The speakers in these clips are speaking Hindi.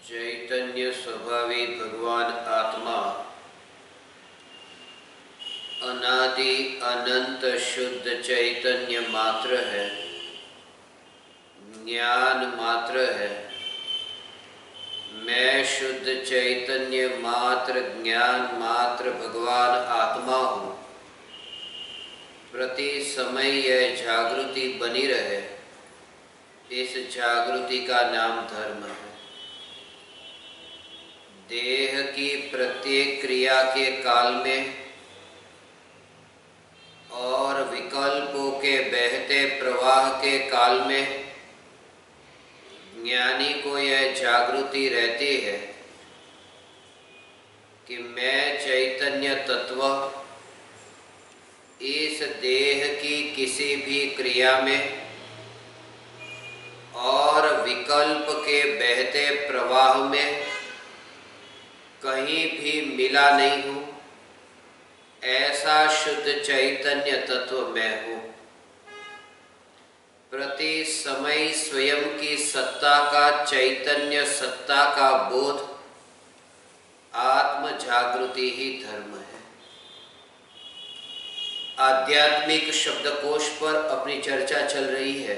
चैतन्य स्वभावी भगवान आत्मा अनादि अनंत शुद्ध चैतन्य मात्र है, ज्ञान मात्र है। मैं शुद्ध चैतन्य मात्र, ज्ञान मात्र भगवान आत्मा हूँ। प्रति समय यह जागृति बनी रहे, इस जागृति का नाम धर्म है। देह की प्रत्येक क्रिया के काल में और विकल्पों के बहते प्रवाह के काल में ज्ञानी को यह जागृति रहती है कि मैं चैतन्य तत्व इस देह की किसी भी क्रिया में और विकल्प के बहते प्रवाह में कहीं भी मिला नहीं हूँ। ऐसा शुद्ध चैतन्य तत्व मैं हूँ। प्रति समय स्वयं की सत्ता का, चैतन्य सत्ता का बोध, आत्म जागृति ही धर्म है। आध्यात्मिक शब्दकोश पर अपनी चर्चा चल रही है।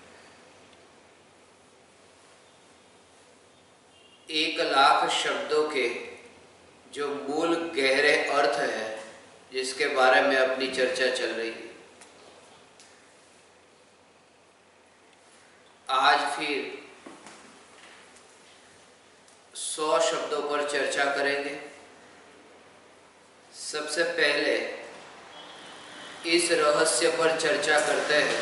1,00,000 शब्दों के जो मूल गहरे अर्थ है, जिसके बारे में अपनी चर्चा चल रही है। आज फिर 100 शब्दों पर चर्चा करेंगे। सबसे पहले इस रहस्य पर चर्चा करते हैं।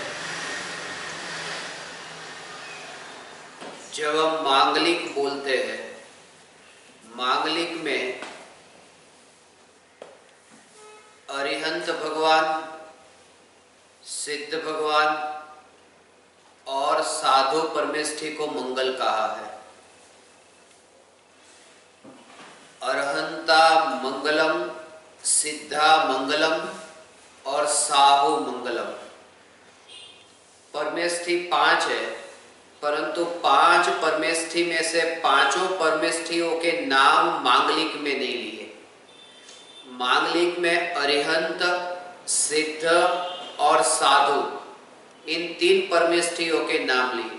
जब हम मांगलिक बोलते हैं, मांगलिक में अरिहंत भगवान, सिद्ध भगवान और साधु परमेष्ठी को मंगल कहा है। अरहंता मंगलम, सिद्धा मंगलम और साहु मंगलम। परमेष्ठी 5 है, परंतु 5 परमेष्ठी में से 5 परमेष्ठियों के नाम मांगलिक में नहीं लिए। मांगलिक में अरिहंत, सिद्ध और साधु, इन 3 परमेष्ठियों के नाम लिए।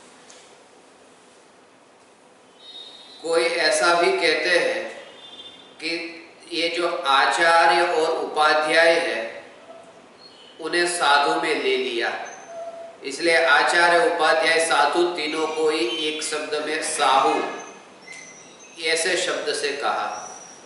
कोई ऐसा भी कहते हैं कि ये जो आचार्य और उपाध्याय है, उन्हें साधु में ले लिया, इसलिए आचार्य, उपाध्याय, साधु तीनों को ही एक शब्द में साहु ऐसे शब्द से कहा।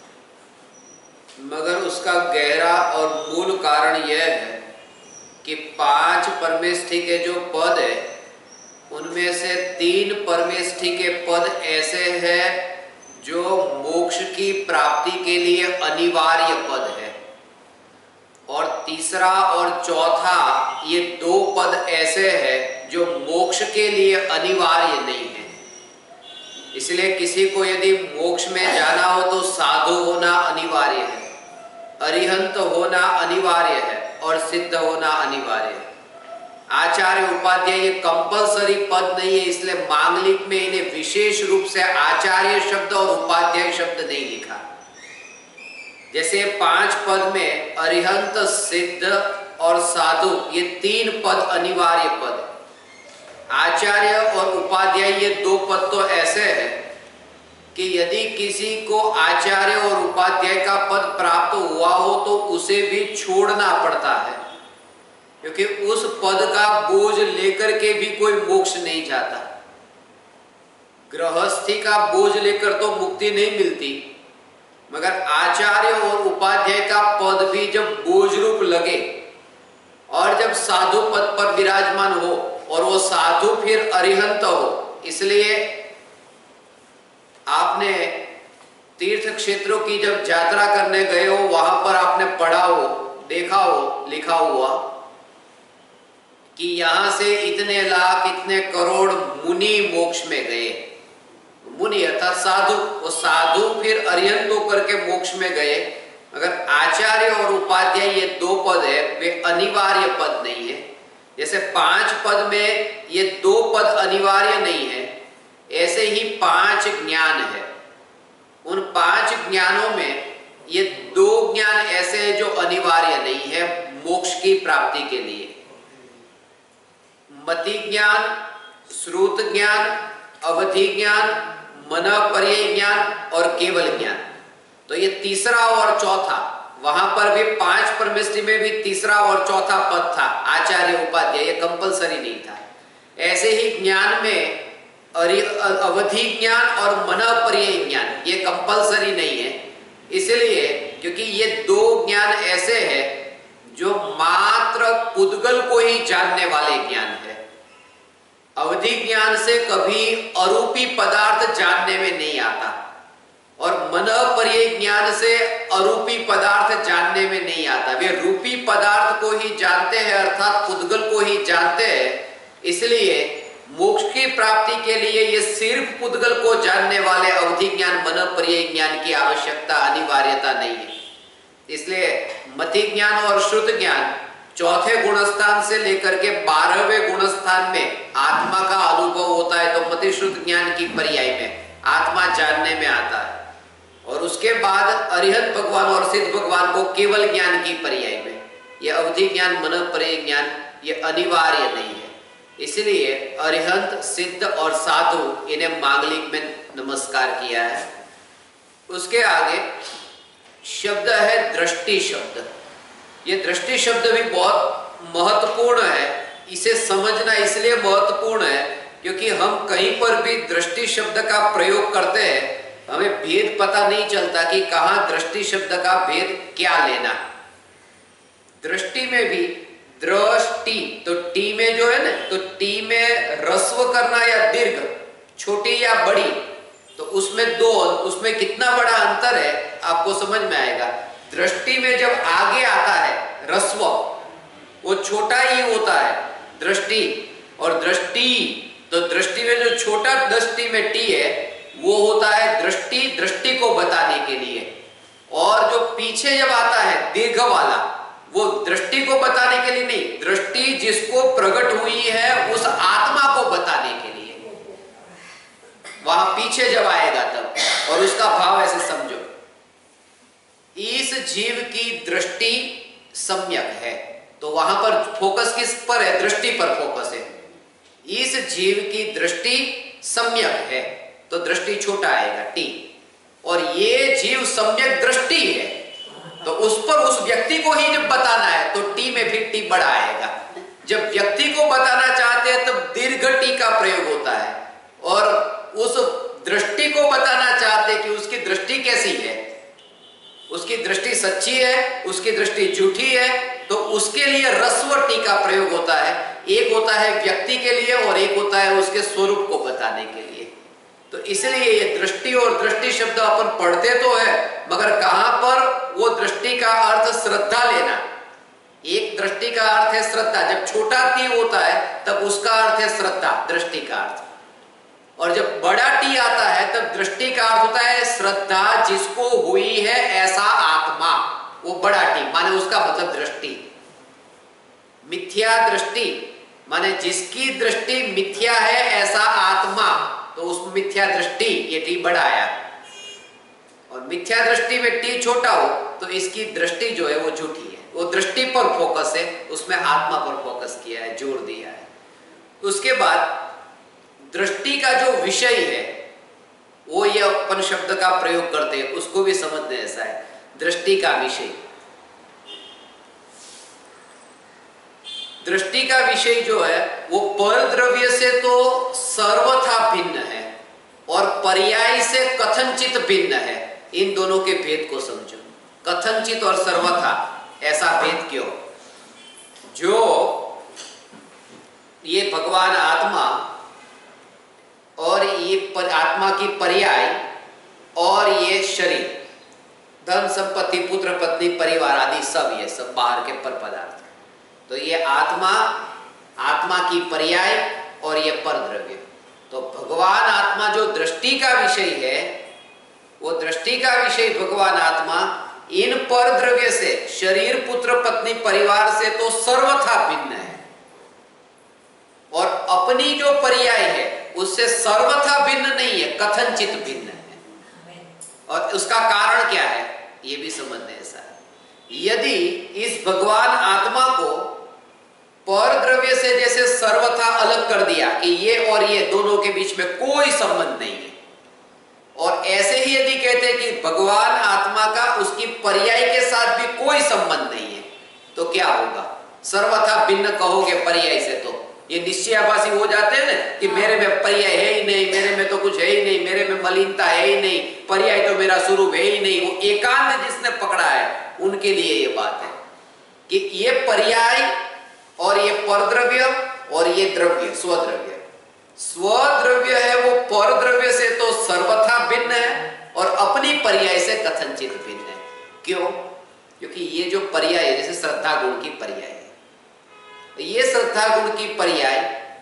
मगर उसका गहरा और मूल कारण यह है कि 5 परमेष्ठी के जो पद है, उनमें से 3 परमेष्ठी के पद ऐसे हैं जो मोक्ष की प्राप्ति के लिए अनिवार्य पद है, और तीसरा और चौथा ये 2 पद ऐसे हैं जो मोक्ष के लिए अनिवार्य नहीं है। इसलिए किसी को यदि मोक्ष में जाना हो तो साधु होना अनिवार्य है, अरिहंत होना अनिवार्य है और सिद्ध होना अनिवार्य है। आचार्य, उपाध्याय ये कंपलसरी पद नहीं है, इसलिए मांगलिक में इन्हें विशेष रूप से आचार्य शब्द और उपाध्याय शब्द नहीं लिखा। जैसे 5 पद में अरिहंत, सिद्ध और साधु ये 3 पद अनिवार्य पद। आचार्य और उपाध्याय ये 2 पद तो ऐसे हैं कि यदि किसी को आचार्य और उपाध्याय का पद प्राप्त हुआ हो तो उसे भी छोड़ना पड़ता है, क्योंकि उस पद का बोझ लेकर के भी कोई मोक्ष नहीं जाता। गृहस्थी का बोझ लेकर तो मुक्ति नहीं मिलती, मगर आचार्य और उपाध्याय का पद भी जब बोझ रूप लगे और जब साधु पद पर विराजमान हो और वो साधु फिर अरिहंत हो, इसलिए आपने तीर्थ क्षेत्रों की जब यात्रा करने गए हो, वहां पर आपने पढ़ा हो, देखा हो, लिखा हुआ कि यहां से इतने लाख, इतने करोड़ मुनि मोक्ष में गए। मुनि अर्थात साधु, वो साधु फिर अरिहंत होकर के मोक्ष में गए। अगर आचार्य और उपाध्याय ये 2 पद है, वे अनिवार्य पद नहीं है। जैसे 5 पद में ये 2 पद अनिवार्य नहीं है, ऐसे ही 5 ज्ञान है। उन 5 ज्ञानों में ये 2 ज्ञान ऐसे हैं जो अनिवार्य नहीं है मोक्ष की प्राप्ति के लिए। मति ज्ञान, श्रुत ज्ञान, अवधि ज्ञान, मनःपर्यय ज्ञान और केवल ज्ञान। तो ये तीसरा और चौथा, वहां पर भी 5 परमेष्टि में भी तीसरा और चौथा पद था, आचार्य उपाध्याय, ये कंपलसरी नहीं था। ऐसे ही ज्ञान में अवधि ज्ञान और मनःपर्यय ज्ञान ये कंपलसरी नहीं है, इसलिए क्योंकि ये 2 ज्ञान ऐसे हैं जो मात्र पुद्गल को ही जानने वाले ज्ञान है। अवधि ज्ञान से कभी अरूपी पदार्थ जानने में नहीं आता और मनःपर्यय ज्ञान से अरूपी पदार्थ जानने में नहीं आता। वे रूपी पदार्थ को ही जानते हैं, अर्थात पुद्गल को ही जानते हैं। इसलिए मोक्ष की प्राप्ति के लिए ये सिर्फ पुद्गल को जानने वाले अवधि ज्ञान, मनःपर्यय ज्ञान की आवश्यकता, अनिवार्यता नहीं है। इसलिए मति ज्ञान और श्रुत ज्ञान चौथे गुणस्थान से लेकर के 12वें गुणस्थान में आत्मा का अनुभव होता है, तो मति श्रुत ज्ञान की पर्याय में आत्मा जानने में आता है। और उसके बाद अरिहंत भगवान और सिद्ध भगवान को केवल ज्ञान की पर्याय में। यह अवधि ज्ञान, मनःपर्यय ज्ञान ये अनिवार्य नहीं है। इसलिए अरिहंत, सिद्ध और साधु इन्हें मांगलिक में नमस्कार किया है। उसके आगे शब्द है दृष्टि शब्द। ये दृष्टि शब्द भी बहुत महत्वपूर्ण है। इसे समझना इसलिए महत्वपूर्ण है क्योंकि हम कहीं पर भी दृष्टि शब्द का प्रयोग करते हैं, हमें भेद पता नहीं चलता कि कहाँ दृष्टि शब्द का भेद क्या लेना। दृष्टि में भी दृष्टि, तो टी में जो है ना, तो टी में ह्रस्व करना या दीर्घ, छोटी या बड़ी, तो उसमें कितना बड़ा अंतर है आपको समझ में आएगा। दृष्टि में जब आगे आता है ह्रस्व, वो छोटा ही होता है दृष्टि, और दृष्टि, तो दृष्टि में जो छोटा दृष्टि में टी है वो होता है दृष्टि, दृष्टि को बताने के लिए। और जो पीछे जब आता है दीर्घ वाला, वो दृष्टि को बताने के लिए नहीं, दृष्टि जिसको प्रकट हुई है उस आत्मा को बताने के लिए वहां पीछे जब आएगा तब। और उसका भाव ऐसे समझो, इस जीव की दृष्टि सम्यक है, तो वहां पर फोकस किस पर है? दृष्टि पर फोकस है। इस जीव की दृष्टि सम्यक है तो दृष्टि छोटा आएगा टी, और ये जीव सम्यक दृष्टि है तो उस पर उस व्यक्ति को ही जब बताना है तो टी में फिर टी बड़ा आएगा। जब व्यक्ति को बताना चाहते हैं तब दीर्घ टी का प्रयोग होता है, और उस दृष्टि को बताना चाहते हैं कि उसकी दृष्टि कैसी है, उसकी दृष्टि सच्ची है, उसकी दृष्टि झूठी है, तो उसके लिए ह्रस्व टी का प्रयोग होता है। एक होता है व्यक्ति के लिए और एक होता है उसके स्वरूप को बताने के लिए। तो इसलिए ये दृष्टि और दृष्टि शब्द अपन पढ़ते तो है, मगर कहां पर वो दृष्टि का अर्थ श्रद्धा लेना। एक दृष्टि का अर्थ है श्रद्धा, जब छोटा टी होता है तब उसका अर्थ है श्रद्धा, दृष्टि का अर्थ। और जब बड़ा टी आता है तब दृष्टि का अर्थ होता है श्रद्धा जिसको हुई है ऐसा आत्मा, वो बड़ा टी माने उसका मतलब दृष्टि। मिथ्या दृष्टि माने जिसकी दृष्टि मिथ्या है ऐसा आत्मा, तो उस मिथ्या दृष्टि ये टी बड़ा आया। और मिथ्या दृष्टि में टी छोटा हो तो इसकी दृष्टि जो है वो झूठी है, वो दृष्टि पर फोकस है, उसमें आत्मा पर फोकस किया है, जोर दिया है। उसके बाद दृष्टि का जो विषय है वो ये अपन शब्द का प्रयोग करते हैं, उसको भी समझने ऐसा है। दृष्टि का विषय, दृष्टि का विषय जो है वो पर द्रव्य से तो सर्वथा भिन्न है और पर्याय से कथनचित भिन्न है। इन दोनों के भेद को समझो, कथनचित और सर्वथा, ऐसा भेद क्यों? जो ये भगवान आत्मा और ये आत्मा की पर्याय और ये शरीर, धन संपत्ति, पुत्र पत्नी, परिवार आदि सब, ये सब बाहर के पर पदार्थ। तो ये आत्मा, आत्मा की पर्याय और ये पर द्रव्य। तो भगवान आत्मा जो दृष्टि का विषय है, वो दृष्टि का विषय भगवान आत्मा इन पर द्रव्य से, शरीर, पुत्र पत्नी, परिवार से तो सर्वथा भिन्न है। और अपनी जो पर्याय है उससे सर्वथा भिन्न नहीं है, कथनचित भिन्न है। और उसका कारण क्या है ये भी समझने ऐसा है। यदि इस भगवान आत्मा को पर द्रव्य से जैसे सर्वथा अलग कर दिया कि ये और ये दोनों के बीच में कोई संबंध नहीं है, और ऐसे ही यदि कहते कि भगवान आत्मा का उसकी पर्याय के साथ भी कोई संबंध नहीं है, तो क्या होगा? सर्वथा भिन्न कहोगे पर्याय से तो ये निश्चयाभासी हो जाते हैं ना कि मेरे में पर्याय है ही नहीं, मेरे में तो कुछ है ही नहीं, मेरे में मलिनता है ही नहीं, पर्याय तो मेरा स्वरूप है ही नहीं। वो एकांत जिसने पकड़ा है उनके लिए ये बात है कि ये पर्याय और ये परद्रव्य और ये द्रव्य स्वद्रव्य है, वो परद्रव्य से तो सर्वथा भिन्न है और अपनी पर्याय से कथनचित भिन्न है। क्यों? क्योंकि ये जो पर्याय है, जैसे श्रद्धा गुण की पर्याय है, ये श्रद्धा गुण की पर्याय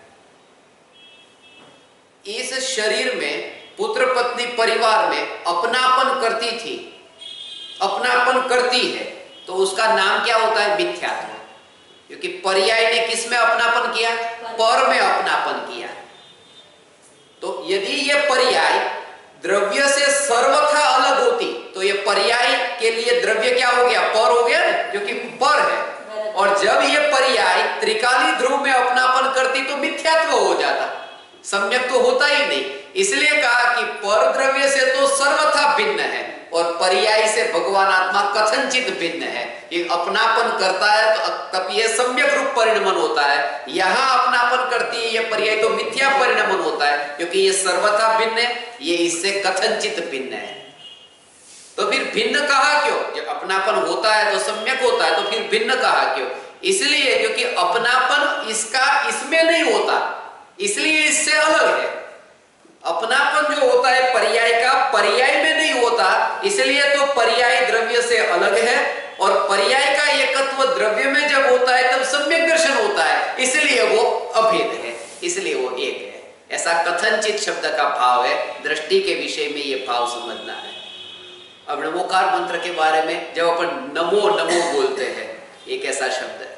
इस शरीर में पुत्र पत्नी परिवार में अपनापन करती थी, अपनापन करती है, तो उसका नाम क्या होता है? मिथ्यात्व। क्योंकि पर्याय ने किस में अपनापन किया? पर में अपनापन किया। तो यदि ये पर्याय द्रव्य से सर्वथा अलग होती तो ये पर्याय के लिए द्रव्य क्या हो गया? पर हो गया, क्योंकि पर है। और जब ये पर्याय त्रिकाली ध्रुव में अपनापन करती तो मिथ्यात्व हो जाता, सम्यक तो होता ही नहीं। इसलिए कहा कि पर द्रव्य से तो सर्वथा भिन्न है और पर्याय से भगवान आत्मा कथनचित भिन्न है। ये अपनापन करता है तो तब ये सम्यक रूप परिणमन होता है, यहां अपनापन करती है ये पर्याय तो मिथ्या परिणमन होता है, क्योंकि ये सर्वथा भिन्न है, ये इससे कथनचित भिन्न है। तो फिर भिन्न कहा क्यों? जब अपनापन होता है तो सम्यक होता है, तो फिर भिन्न कहा क्यों? इसलिए क्योंकि अपनापन इसका इसमें नहीं होता, इसलिए इससे अलग है। अपनापन जो होता है पर्याय का, पर्याय में नहीं होता, इसलिए तो पर्याय द्रव्य से अलग है। और पर्याय का एकत्व द्रव्य में जब होता है तब सम्यक दर्शन होता है, इसलिए वो अभेद है, इसलिए वो एक है। ऐसा कथनचित शब्द का भाव है, दृष्टि के विषय में ये भाव समझना है। अब नमोकार मंत्र के बारे में जब अपन नमो नमो बोलते हैं, एक ऐसा शब्द है,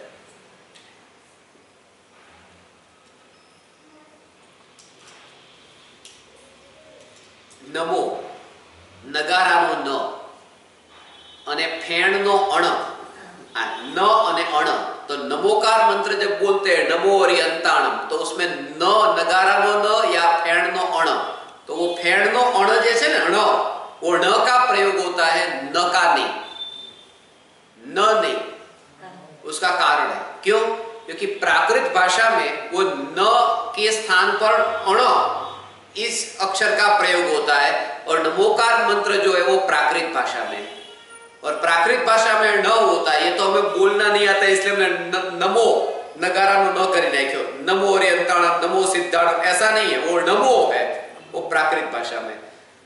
नमो नगारानो न અને ફેણનો અણ, આ ન અને અણ, તો નમોકાર મંત્ર जब बोलते हैं नमो अरिहंताणम, तो उसमें न नगारानो न या फेणनो अण, तो वो फेणनो अण जैसे ना अण, वो न का प्रयोग होता है, न का नहीं, न नहीं। उसका कारण है क्यों? क्योंकि प्राकृत भाषा में वो न के स्थान पर अण इस अक्षर का प्रयोग होता है, और नमोकार मंत्र जो है वो प्राकृत भाषा में, और प्राकृत भाषा में न होता है। ये तो हमें बोलना नहीं आता, इसलिए हमने नमो नगारानो न करी नाख्यो, नमो अरिहंताणम, नमो सिद्धाणम, ऐसा नहीं है, वो नमो है, वो प्राकृत भाषा में।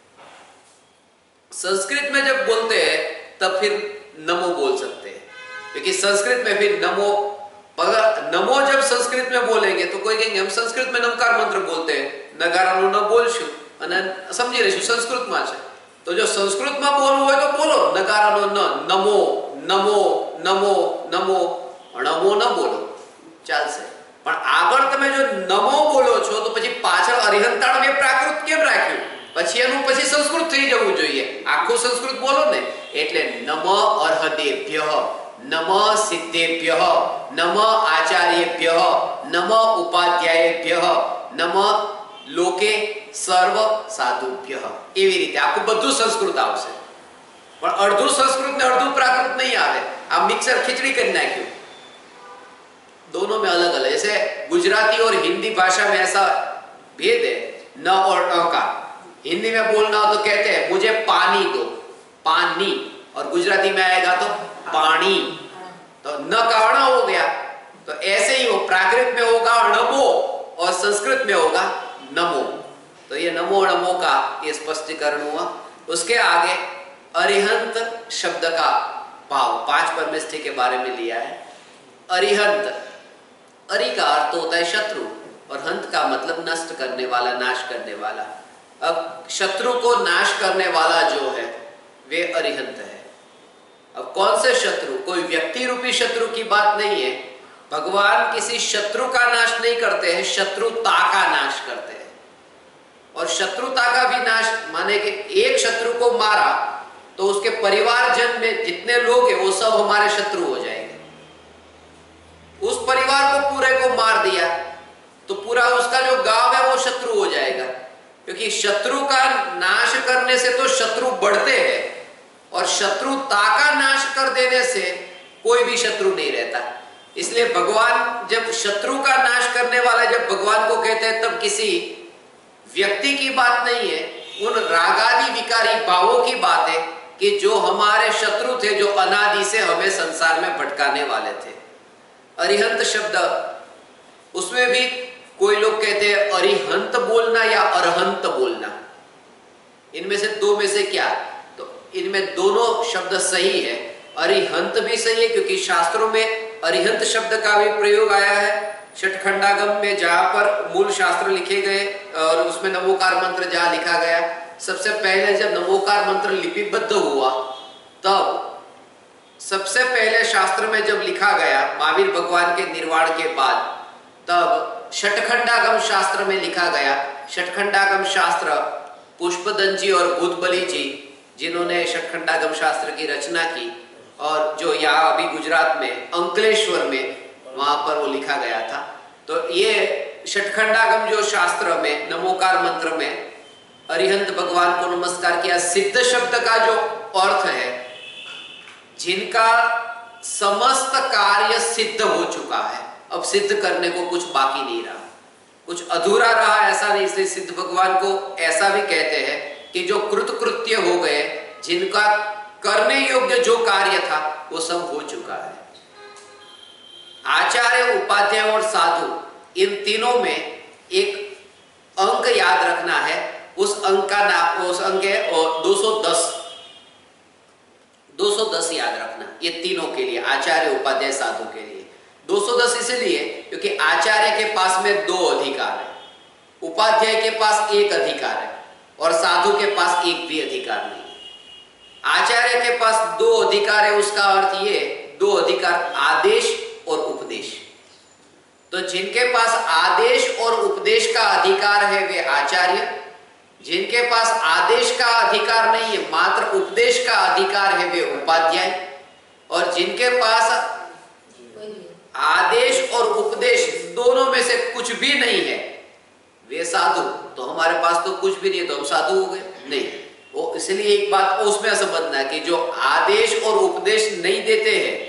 संस्कृत में जब बोलते हैं तब फिर नमो बोल सकते हैं, क्योंकि संस्कृत में फिर नमो, अगर नमो जब संस्कृत में बोलेंगे तो कोई कहेंगे हम संस्कृत में नमकार मंत्र बोलते हैं, नगारानो न बोलशु અને સમજી રહીશું સંસ્કૃતમાં છે, તો જો સંસ્કૃતમાં બોલવું હોય તો બોલો નગારાનો ન, નમો નમો નમો નમો, નમો ન બોલો ચાલશે, પણ આગળ તમે જો નમો બોલો છો તો પછી પાછળ અરિહંતાણમ એ પ્રાકૃત કેમ રાખ્યું? પછી એનું પછી સંસ્કૃત થઈ જવું જોઈએ, આખું સંસ્કૃત બોલો ને। એટલે નમ અર્હદેભ્યઃ, नम सिद्धेभ्यः, नम आचार्येभ्यः, नम उपाध्यायेभ्यः, नम लोके सर्व साधुभ्यः, एवी रीते आखुं बधुं संस्कृत आवशे, पण अर्धुं संस्कृत ने अर्धुं प्राकृत नहीं आवे। आ मिक्सर खिचड़ी करी नाख्युं, दोनों में अलग अलग। जैसे गुजराती और हिंदी भाषा में ऐसा भेद है, न और अ का। हिंदी में बोलना हो तो कहते हैं मुझे पानी दो, पानी, और गुजराती में आएगा तो पानी, तो न का अण हो गया। तो ऐसे ही वो प्राकृत में होगा नमो और संस्कृत में होगा नमो। तो ये नमो नमो का ये स्पष्टीकरण हुआ। उसके आगे अरिहंत शब्द का भाव 5 परमेष्ठी के बारे में लिया है। अरिहंत, अरि का अर्थ होता है शत्रु, और हंत का मतलब नष्ट करने वाला, नाश करने वाला। अब शत्रु को नाश करने वाला जो है वे अरिहंत है। अब कौन से शत्रु? कोई व्यक्ति रूपी शत्रु की बात नहीं है। भगवान किसी शत्रु का नाश नहीं करते हैं, शत्रुता का नाश करते हैं। और शत्रुता का भी नाश, माने कि एक शत्रु को मारा तो उसके परिवारजन में जितने लोग हैं वो सब हमारे शत्रु हो जाएंगे। उस परिवार को पूरे को मार दिया तो पूरा उसका जो गांव है वो शत्रु हो जाएगा, क्योंकि शत्रु का नाश करने से तो शत्रु बढ़ते हैं और शत्रुता का नाश कर देने से कोई भी शत्रु नहीं रहता। इसलिए भगवान जब शत्रु का नाश करने वाला जब भगवान को कहते हैं तब किसी व्यक्ति की बात नहीं है, उन रागादि विकारी भावों की बात है कि जो हमारे शत्रु थे, जो अनादि से हमें संसार में भटकाने वाले थे। अरिहंत शब्द, उसमें भी कोई लोग कहते हैं अरिहंत बोलना या अरहंत बोलना, इनमें से दो में से क्या? तो इनमें दोनों शब्द सही है। अरिहंत भी सही है क्योंकि शास्त्रों में अरिहंत शब्द का भी प्रयोग आया है। षटखंडागम में जहां पर मूल शास्त्र लिखे गए और उसमें नमोकार मंत्र जहां लिखा गया, सबसे पहले जब नमोकार मंत्र लिपिबद्ध हुआ तब सबसे पहले शास्त्र में जब लिखा गया महावीर भगवान के निर्वाण के बाद, तब षटखंडागम शास्त्र में लिखा गया। षटखंडागम शास्त्र पुष्पदंत जी और भूतबली जी जिन्होंने षटखंडागम शास्त्र की रचना की, और जो यहाँ अभी गुजरात में अंकलेश्वर में वहां पर वो लिखा गया था। तो ये षटखंडागम जो शास्त्र में नमोकार मंत्र में अरिहंत भगवान को नमस्कार किया, सिद्ध शब्द का जो अर्थ है जिनका समस्त कार्य सिद्ध हो चुका है, अब सिद्ध करने को कुछ बाकी नहीं रहा, कुछ अधूरा रहा ऐसा नहीं। इसलिए सिद्ध भगवान को ऐसा भी कहते हैं कि जो कृतकृत्य हो गए, जिनका करने योग्य जो कार्य था वो सब हो चुका है। आचार्य, उपाध्याय और साधु, इन तीनों में एक अंक याद रखना है। उस अंक का नाम, उस अंक है 210। 210 याद रखना, ये तीनों के लिए, आचार्य, उपाध्याय, साधु के लिए 210 इसलिए क्योंकि आचार्य के पास में 2 अधिकार है, उपाध्याय के पास 1 अधिकार है और साधु के पास 1 भी अधिकार नहीं। आचार्य के पास 2 अधिकार है, उसका अर्थ ये 2 अधिकार, आदेश और उपदेश। तो जिनके पास आदेश और उपदेश का अधिकार है वे आचार्य, जिनके पास आदेश का अधिकार नहीं है, मात्र उपदेश का अधिकार है, वे उपाध्याय, और जिनके पास आदेश और उपदेश दोनों में से कुछ भी नहीं है वे साधु। तो हमारे पास तो कुछ भी नहीं है तो हम साधु हो गए? नहीं। वो इसलिए एक बात उसमें समझना है कि जो आदेश और उपदेश नहीं देते हैं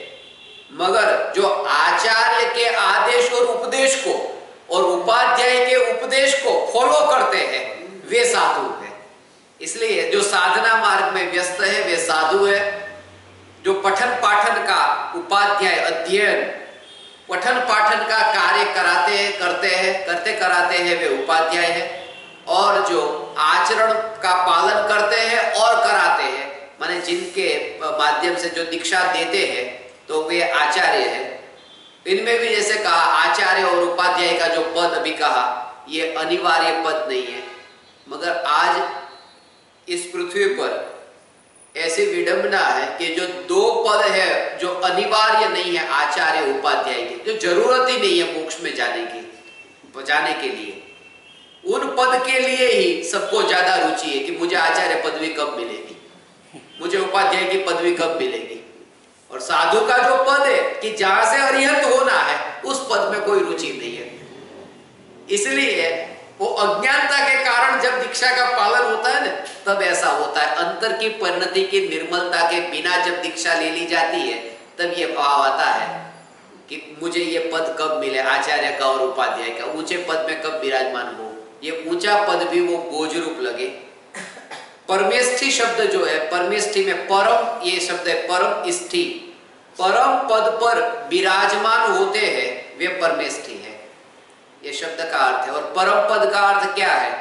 मगर जो आचार्य के आदेश और उपदेश को और उपाध्याय के उपदेश को फॉलो करते हैं वे साधु हैं। इसलिए जो साधना मार्ग में व्यस्त है वे साधु है। जो पठन पाठन का उपाध्याय, अध्ययन पठन पाठन का कार्य कराते हैं, करते कराते हैं वे उपाध्याय है। और जो आचरण का पालन करते हैं और कराते हैं, माने जिनके माध्यम से जो दीक्षा देते हैं, तो वे आचार्य है। इनमें भी जैसे कहा आचार्य और उपाध्याय का जो पद अभी कहा ये अनिवार्य पद नहीं है, मगर आज इस पृथ्वी पर ऐसी विडंबना है कि जो 2 पद है जो अनिवार्य नहीं है आचार्य उपाध्याय के, जो जरूरत ही नहीं है मोक्ष में जाने के लिए, उन पद के लिए ही सबको ज्यादा रुचि है कि मुझे आचार्य पदवी कब मिलेगी, मुझे उपाध्याय की पदवी कब मिलेगी। और साधु का जो पद है कि जहां से अरिहंत होना है उस पद में कोई रुचि नहीं है। इसलिए वो अज्ञानता के कारण जब दीक्षा का पालन होता है ना तब ऐसा होता है। अंतर की परिणति की निर्मलता के बिना जब दीक्षा ले ली जाती है तब ये भाव आता है कि मुझे ये पद कब मिले, आचार्य का और उपाध्याय का, ऊंचे पद में कब विराजमान हो। ये ऊंचा पद भी वो बोझ रूप लगे। परमेष्ठी शब्द जो है, परमेष्ठी में परम ये शब्द है, परम इष्ठी, परम पद पर विराजमान होते हैं वे परमेष्ठी है, ये शब्द का अर्थ है। और परम पद का अर्थ क्या है?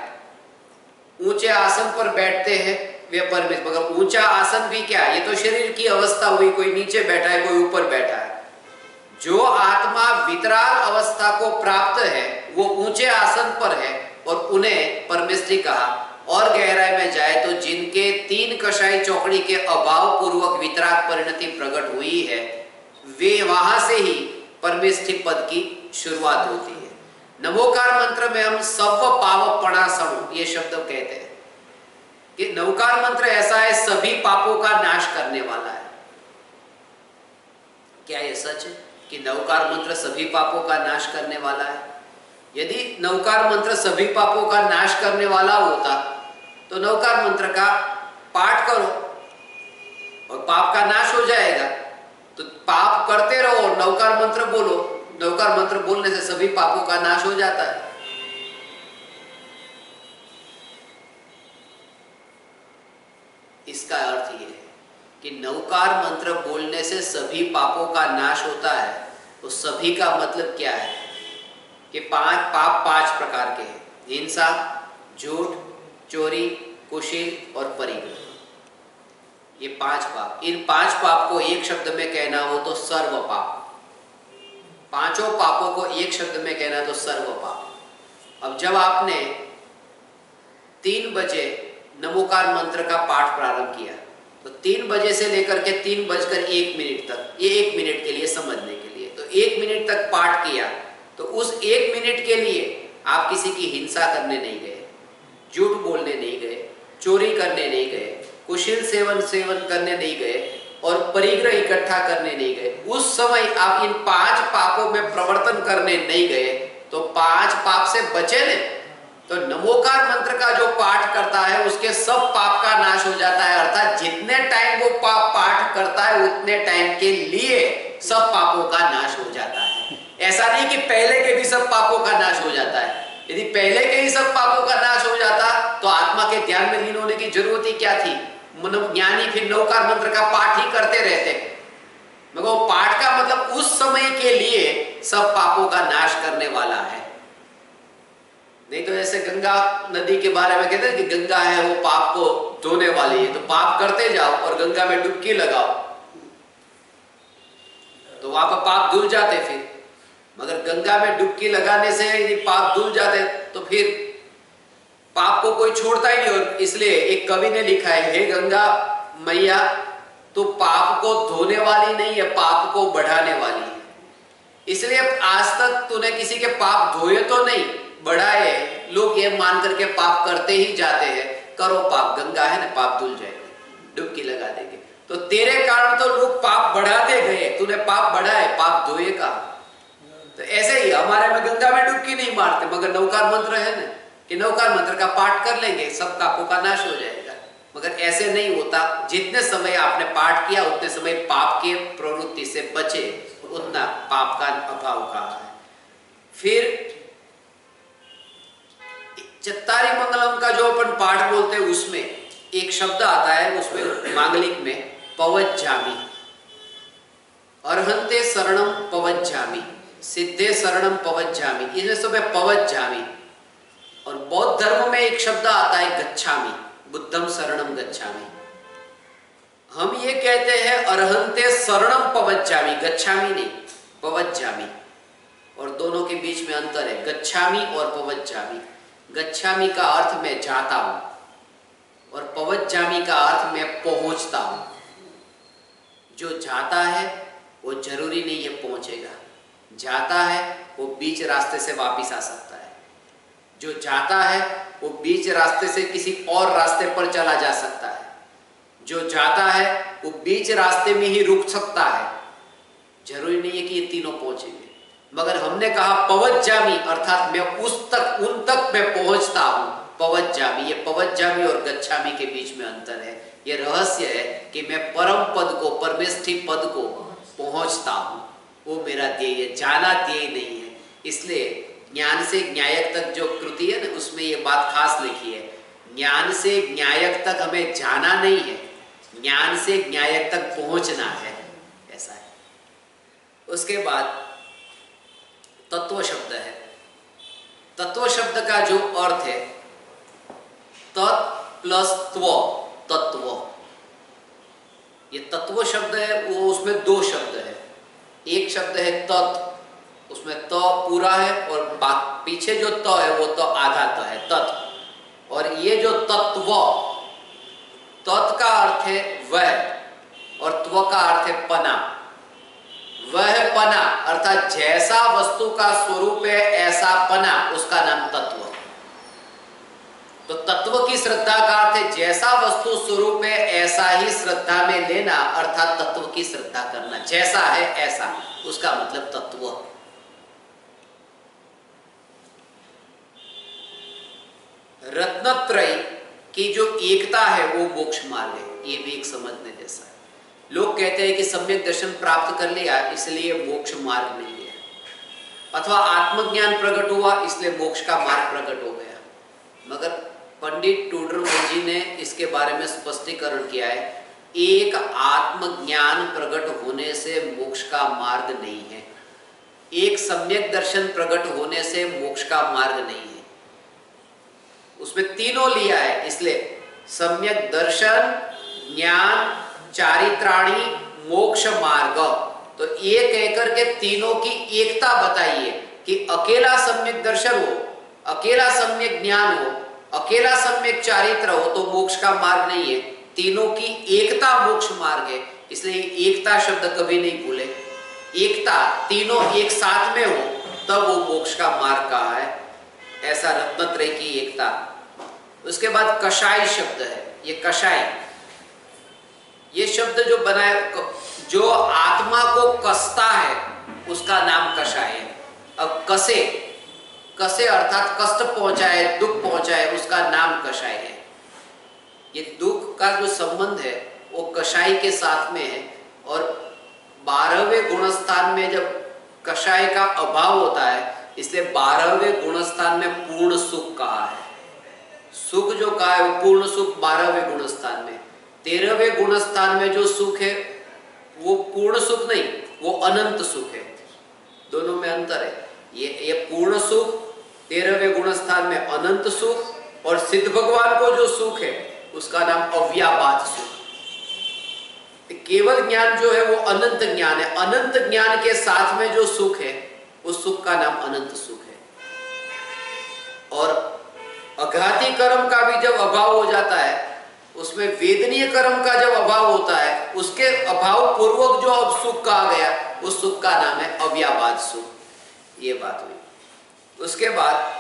ऊंचे आसन पर बैठते हैं वे परमेष्ठी। मगर ऊंचा आसन भी क्या है? ये तो शरीर की अवस्था हुई, कोई नीचे बैठा है कोई ऊपर बैठा है। जो आत्मा वितराग अवस्था को प्राप्त है वो ऊंचे आसन पर है और उन्हें परमेष्ठी कहा। और गहराई में जाए तो जिनके 3 कषाई चौकड़ी के अभाव पूर्वक वितराग परिणति प्रकट हुई है वे वहां से ही परमेष्ठी पद की शुरुआत होती है। नमोकार मंत्र में हम सव पाप पणासणु ये शब्द कहते हैं कि नवकार मंत्र ऐसा है सभी पापों का नाश करने वाला है। क्या ये सच है कि नवकार मंत्र सभी पापों का नाश करने वाला है? यदि नवकार मंत्र सभी पापों का नाश करने वाला होता तो नवकार मंत्र का पाठ करो और पाप का नाश हो जाएगा। तो पाप करते रहो और नवकार मंत्र बोलो, नवकार मंत्र बोलने से सभी पापों का नाश हो जाता है। इसका अर्थ यह है कि नवकार मंत्र बोलने से सभी पापों का नाश होता है। तो सभी का मतलब क्या है कि पाँच प्रकार के हैं। हिंसा, झूठ, चोरी, कुशील और परिग्रह। ये 5 पाप। इन 5 पाप को एक शब्द में कहना हो तो सर्व पाप। पांचों पापों को एक शब्द में कहना तो सर्व पाप। अब जब आपने 3 बजे नमोकार मंत्र का पाठ प्रारंभ किया तो 3 बजे से लेकर के 3:01 तक, ये 1 मिनट के लिए समझने के लिए, तो 1 मिनट तक पाठ किया तो उस 1 मिनट के लिए आप किसी की हिंसा करने नहीं गए, झूठ बोलने नहीं गए, चोरी करने नहीं गए, कुशील सेवन करने नहीं गए और परिग्रह इकट्ठा करने नहीं गए। उस समय आप इन 5 पापों में प्रवर्तन करने नहीं गए तो 5 पाप से बचे नहीं। तो नमोकार मंत्र का जो पाठ करता है उसके सब पाप का नाश हो जाता है। अर्थात जितने टाइम वो पाप पाठ करता है उतने टाइम के लिए सब पापों का नाश हो जाता है। ऐसा नहीं कि पहले के भी सब पापों का नाश हो जाता है। यदि पहले के ही सब पापों का नाश हो जाता तो आत्मा के ध्यान में लीन होने की जरूरत ही क्या थी? ज्ञानी फिर नवकार मंत्र का पाठ ही करते रहते। मगर वो पाठ का मतलब उस समय के लिए सब पापों का नाश करने वाला है। नहीं तो ऐसे गंगा नदी के बारे में कहते हैं कि गंगा है वो पाप को धोने वाली है, तो पाप करते जाओ और गंगा में डुबकी लगाओ तो वहां पर पाप धुल जाते। फिर मगर गंगा में डुबकी लगाने से यदि पाप धुल जाते तो फिर पाप को कोई छोड़ता ही नहीं। और इसलिए एक कवि ने लिखा है, हे गंगा मैया तो पाप को धोने वाली नहीं है, पाप को बढ़ाने वाली है। इसलिए आज तक तूने किसी के पाप धोए तो नहीं, बढ़ाए। लोग ये मान करके पाप करते ही जाते हैं। करो पाप, गंगा है ना, पाप धुल जाएगा, डुबकी लगा देंगे। तो तेरे कारण तो लोग पाप बढ़ाते गए, तूने पाप बढ़ाए, पाप धोए का। तो ऐसे ही हमारे में गंगा में डुबकी नहीं मारते, मगर नवकार मंत्र है ना कि नवकार मंत्र का पाठ कर लेंगे सब पापों का नाश हो जाएगा। मगर ऐसे नहीं होता। जितने समय आपने पाठ किया उतने समय पाप के प्रवृत्ति से बचे, उतना पाप का अभाव का है। फिर चत्तारी मंगलम का जो अपन पाठ बोलते हैं उसमें एक शब्द आता है, उसमें मांगलिक में पवज्जामि, अर्हन्ते शरणम पवज्जामि, सिद्धे शरणम पवज्जामि, इसमें सब है पवज्जामि। और बौद्ध धर्म में एक शब्द आता है गच्छामि, बुद्धम शरणम गच्छामि। हम ये कहते हैं अर्हन्ते शरणम पवज्जामि, गच्छामि नहीं, पवज्जामि। और दोनों के बीच में अंतर है, गच्छामि और पवज्जामि। गच्छामि का अर्थ मैं जाता हूं और पवज्जामि का अर्थ मैं पहुंचता हूं। जो जाता है वो जरूरी नहीं है पहुंचेगा, जाता है वो बीच रास्ते से वापस आ सकता है। जो जाता है वो बीच रास्ते से किसी और रास्ते पर चला जा सकता है। जो जाता है वो बीच रास्ते में ही रुक सकता है, जरूरी नहीं है कि ये तीनों पहुंचेंगे। मगर हमने कहा पवज्जामि, अर्थात मैं उन तक मैं पहुंचता हूं, पवज्जामि। ये पवज्जामि और गच्छामि के बीच में अंतर है। ये रहस्य है कि मैं परम पद को, परमेष्ठी पद को पहुंचता हूं, वो मेरा ध्येय है, जाना ध्येय नहीं है। इसलिए ज्ञान से ज्ञायक तक जो कृति है ना, उसमें ये बात खास लिखी है, ज्ञान से ज्ञायक तक हमें जाना नहीं है, ज्ञान से ज्ञायक तक पहुंचना है, ऐसा है। उसके बाद तत्व शब्द है। तत्व शब्द का जो अर्थ है तत् प्लस त्व, तत्व। ये तत्व शब्द है वो, उसमें 2 शब्द है। एक शब्द है तत्, उसमें त पूरा है और पीछे जो त है वो तो आधा त है, तत्। और ये जो तत्व, तत् का अर्थ है वह और त्व का अर्थ है पना। वह पना अर्थात जैसा वस्तु का स्वरूप है ऐसा पना, उसका नाम तत्व। तो तत्व की श्रद्धा का अर्थ है जैसा वस्तु स्वरूप है ऐसा ही श्रद्धा में लेना, अर्थात तत्व की श्रद्धा करना। जैसा है ऐसा, उसका मतलब तत्व। रत्नत्रय की जो एकता है वो मोक्ष मार्ग है, ये भी एक समझने जैसा है। लोग कहते हैं कि सम्यक दर्शन प्राप्त कर लिया इसलिए मोक्ष मार्ग मिल गया, अथवा आत्मज्ञान प्रकट हुआ इसलिए मोक्ष का मार्ग प्रकट हो गया। मगर पंडित टूडरमल जी ने इसके बारे में स्पष्टीकरण किया है, एक आत्मज्ञान प्रकट होने से मोक्ष का मार्ग नहीं है, एक सम्यक दर्शन प्रकट होने से मोक्ष का मार्ग नहीं है। उसमें तीनों लिया है, इसलिए सम्यक दर्शन, ज्ञान, चारित्राणी, मोक्ष मार्ग। तो एक कहकर के तीनों की एकता बताइए कि अकेला सम्यक दर्शन हो, अकेला सम्यक ज्ञान हो, अकेला सम्यक चारित्र हो तो मोक्ष का मार्ग नहीं है। तीनों की एकता मोक्ष मार्ग है, इसलिए एकता शब्द कभी नहीं भूले। एकता, तीनों एक साथ में हो तब वो मोक्ष का मार्ग कहा है, ऐसा रत्नत्रय की एकता। उसके बाद कषाय शब्द है, ये कषाय, ये शब्द जो बनाए, जो आत्मा को कसता है उसका नाम कषाय है। अब कसे, कसे अर्थात कष्ट पहुंचाए, दुख पहुंचाए, उसका नाम कषाय है। ये दुख का जो संबंध है वो कषाय के साथ में है। और 12वें गुणस्थान में जब कषाय का अभाव होता है इसलिए 12वें गुणस्थान में पूर्ण सुख कहा है। सुख जो कहा है वो पूर्ण सुख 12वें गुणस्थान में। 13वें गुणस्थान में जो सुख है वो पूर्ण सुख नहीं, वो अनंत सुख है। दोनों में अंतर है। ये पूर्ण सुख 13वें गुणस्थान में अनंत सुख, और सिद्ध भगवान को जो सुख है उसका नाम अव्यापात सुख। केवल ज्ञान जो है वो अनंत ज्ञान है, अनंत ज्ञान के साथ में जो सुख है उस सुख का नाम अनंत सुख है। और अघाती कर्म का भी जब अभाव हो जाता है, उसमें वेदनीय कर्म का जब अभाव होता है, उसके अभाव पूर्वक जो अब सुख कहा गया उस सुख का नाम है अव्यापात सुख। ये बात हुई। उसके बाद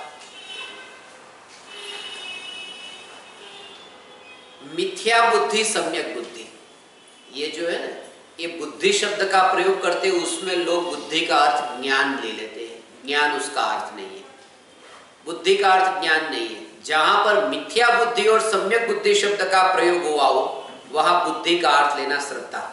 मिथ्या बुद्धि, सम्यक बुद्धि, ये जो है ना, ये बुद्धि शब्द का प्रयोग करते हैं, उसमें लोग बुद्धि का अर्थ ज्ञान ले लेते हैं। ज्ञान उसका अर्थ नहीं है, बुद्धि का अर्थ ज्ञान नहीं है। जहां पर मिथ्या बुद्धि और सम्यक बुद्धि शब्द का प्रयोग हुआ हो वहां बुद्धि का अर्थ लेना श्रद्धा।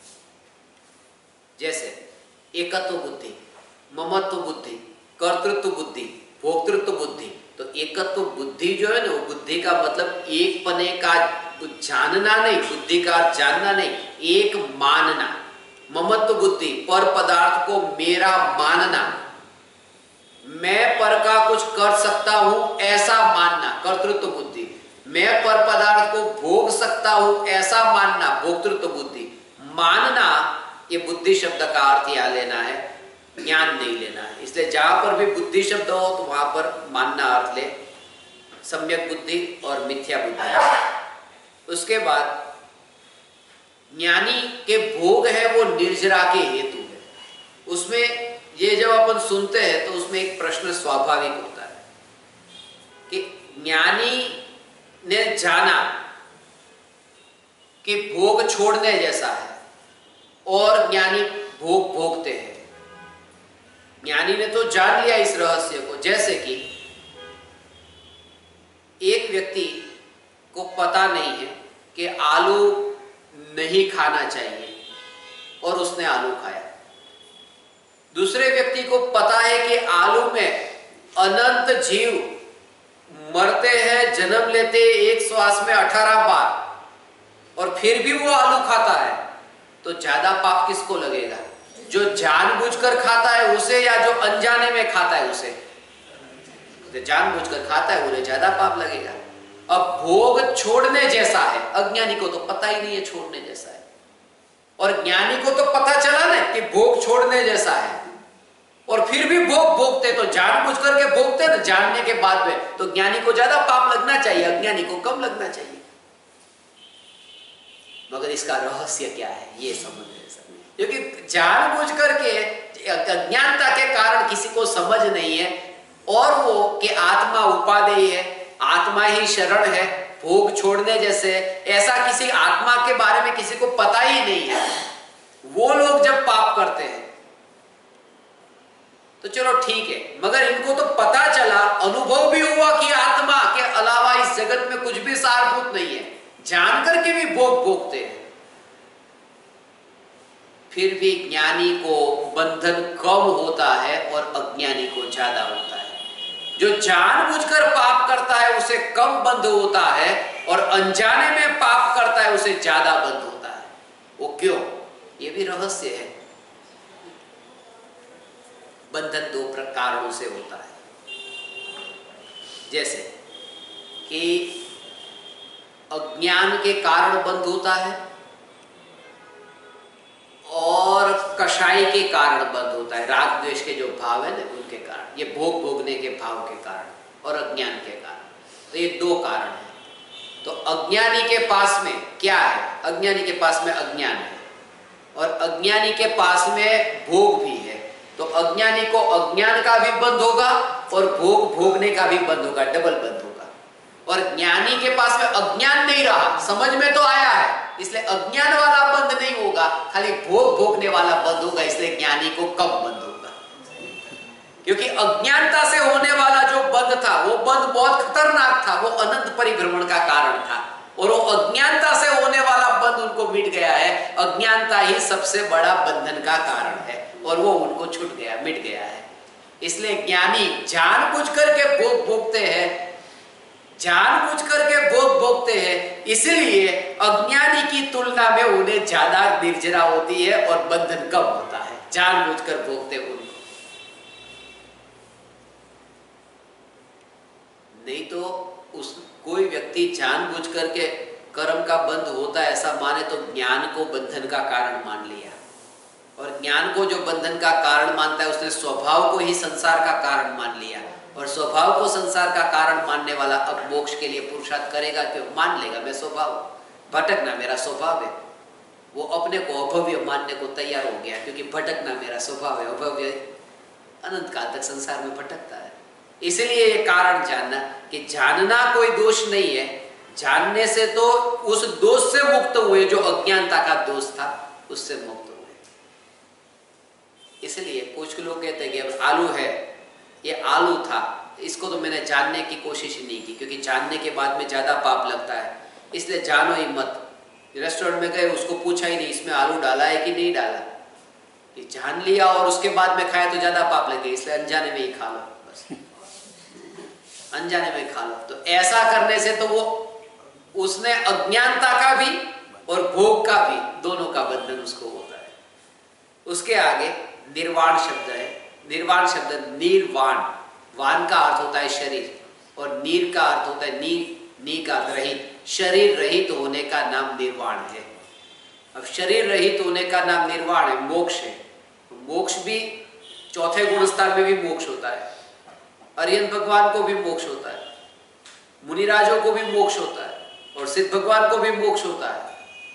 जैसे एकत्व बुद्धि, ममत्व बुद्धि, कर्तृत्व बुद्धि, भोक्तृत्व बुद्धि। तो एकत्व बुद्धि जो है ना, वो बुद्धि का मतलब एक पने का जानना नहीं, बुद्धि का जानना नहीं, एक मानना। ममत्व बुद्धि, पर पदार्थ को मेरा मानना, मैं पर का कुछ कर सकता हूं ऐसा मानना, कर्तृत्व बुद्धि। मैं पर पदार्थ को भोग सकता हूं ऐसा मानना, भोक्तृत्व बुद्धि। मानना, ये बुद्धि शब्द का अर्थ यहां लेना है, ज्ञान नहीं लेना है। इसलिए जहां पर भी बुद्धि शब्द हो तो वहां पर मानना अर्थ ले, सम्यक बुद्धि और मिथ्या बुद्धि। उसके बाद ज्ञानी के भोग है वो निर्जरा के हेतु है। उसमें ये जब अपन सुनते हैं तो उसमें एक प्रश्न स्वाभाविक होता है कि ज्ञानी ने जाना कि भोग छोड़ने जैसा है और ज्ञानी भोग भोगते हैं। ज्ञानी ने तो जान लिया इस रहस्य को, जैसे कि एक व्यक्ति को पता नहीं है कि आलू नहीं खाना चाहिए और उसने आलू खाया। दूसरे व्यक्ति को पता है कि आलू में अनंत जीव मरते हैं, जन्म लेते हैं एक श्वास में 18 बार, और फिर भी वो आलू खाता है। तो ज्यादा पाप किसको लगेगा, जो जानबूझकर खाता है उसे या जो अनजाने में खाता है उसे? जो जानबूझकर खाता है उन्हें ज्यादा पाप लगेगा। अब भोग छोड़ने जैसा है, अज्ञानी को तो पता ही नहीं है छोड़ने जैसा है, और ज्ञानी को तो पता चला ना कि भोग छोड़ने जैसा है, और फिर भी भोग भोगते। तो जानबूझ करके भोगते ना जानने के बाद में, तो ज्ञानी को ज्यादा पाप लगना चाहिए, अज्ञानी को कम लगना चाहिए। मगर इसका रहस्य क्या है ये समझ नहीं सकते। क्योंकि जानबूझ करके अज्ञानता के कारण किसी को समझ नहीं है और वो कि आत्मा उपादेय है, आत्मा ही शरण है, भोग छोड़ने जैसे, ऐसा किसी आत्मा के बारे में किसी को पता ही नहीं है। वो लोग जब पाप करते हैं तो चलो ठीक है, मगर इनको तो पता चला, अनुभव भी हुआ कि आत्मा के अलावा इस जगत में कुछ भी सारभूत नहीं है, जान करके भी भोग भोगते हैं। फिर भी ज्ञानी को बंधन कम होता है और अज्ञानी को ज्यादा होता है। जो जानबूझकर पाप करता है उसे कम बंध होता है और अनजाने में पाप करता है उसे ज्यादा बंध होता है। वो क्यों? ये भी रहस्य है। बंधन दो कारणों से होता है, जैसे कि अज्ञान के कारण बंध होता है और कषाय के कारण बंध होता है, राग द्वेष के जो भाव है ना उनके कारण, ये भोग भोगने के भाव के कारण और अज्ञान के कारण। तो ये दो कारण है। तो अज्ञानी के पास में क्या है? अज्ञानी के पास में अज्ञान है और अज्ञानी के पास में भोग भी है। तो अज्ञानी को अज्ञान का भी बंध होगा और भोग भोगने का भी बंध होगा, डबल बंध होगा। और ज्ञानी के पास में अज्ञान नहीं रहा, समझ में तो आया है, इसलिए अज्ञान वाला बंध नहीं होगा, खाली भोग भोगने वाला बंध होगा, इसलिए ज्ञानी को कम बंध होगा। क्योंकि अज्ञानता से होने वाला जो बंध था वो बंध बहुत खतरनाक था, वो अनंत परिभ्रमण का कारण था, और वो अज्ञानता से होने वाला बंध उनको मिट गया है। अज्ञानता ही सबसे बड़ा बंधन का कारण है और वो उनको छूट गया, मिट गया है। इसलिए ज्ञानी जानबूझ करके भोग भोगते हैं, जानबूझ करके भोग भोगते हैं, इसलिए अज्ञानी की तुलना में उन्हें ज्यादा निर्जरा होती है और बंधन कम होता है, जानबूझ कर भोगते उनको। नहीं तो उस कोई व्यक्ति जानबूझ करके कर्म का बंध होता है ऐसा माने तो ज्ञान को बंधन का कारण मान लिया, और ज्ञान को जो बंधन का कारण मानता है उसने स्वभाव को ही संसार का कारण मान लिया, और स्वभाव को संसार का कारण मानने वाला अब मोक्ष के लिए पुरुषार्थ करेगा क्यों? मान लेगा मैं स्वभाव, भटकना मेरा स्वभाव है। वो अपने को अभव्य मानने को तैयार हो गया, क्योंकि भटकना मेरा स्वभाव है, अभव्य अनंत काल तक संसार में भटकता है। इसलिए ये कारण जानना कि जानना कोई दोष नहीं है, जानने से तो उस दोष से मुक्त हुए जो अज्ञानता का दोष था, उससे मुक्त हुए। इसलिए कुछ लोग कहते हैं कि अब आलू है, ये आलू था, इसको तो मैंने जानने की कोशिश ही नहीं की, क्योंकि जानने के बाद में ज्यादा पाप लगता है, इसलिए जानो ही मत। रेस्टोरेंट में गए, उसको पूछा ही नहीं इसमें आलू डाला है कि नहीं डाला, ये जान लिया और उसके बाद में खाया तो ज्यादा पाप लगे, इसलिए अनजाने में ही खा लो, बस अनजाने में खा लो। तो ऐसा करने से तो वो उसने अज्ञानता का भी और भोग का भी, दोनों का बंधन उसको होता है। उसके आगे निर्वाण शब्द है। निर्वाण शब्द निर्वाण, वाण का अर्थ होता है शरीर और नीर का अर्थ होता है नी का अर्थ रहित, शरीर रहित होने का नाम निर्वाण है। अब शरीर रहित होने का नाम निर्वाण है, मोक्ष है। मोक्ष भी चौथे गुण स्थान में भी मोक्ष होता है, अरिहंत भगवान को भी मोक्ष होता है, मुनिराजों को भी मोक्ष होता है और सिद्ध भगवान को भी मोक्ष होता है।